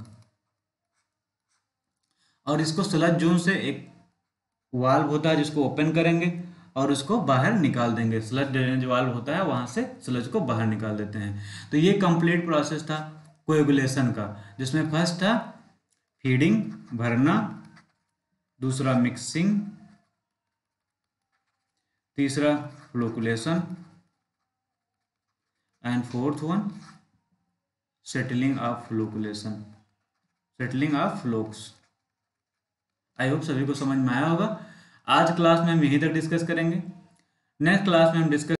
और इसको स्लज जोन से एक वाल्व होता है जिसको ओपन करेंगे और उसको बाहर निकाल देंगे। स्लज ड्रेनेज वाल्व होता है, वहां से स्लज को बाहर निकाल देते हैं। तो ये कंप्लीट प्रोसेस था कोएगुलेशन का, जिसमें फर्स्ट था फीडिंग, भरना, दूसरा मिक्सिंग, तीसरा flocculation, and fourth one settling of flocculation, settling of flocs. I hope सभी को समझ में आया होगा। आज क्लास में हम यहीं तक डिस्कस करेंगे। नेक्स्ट क्लास में हम डिस्कस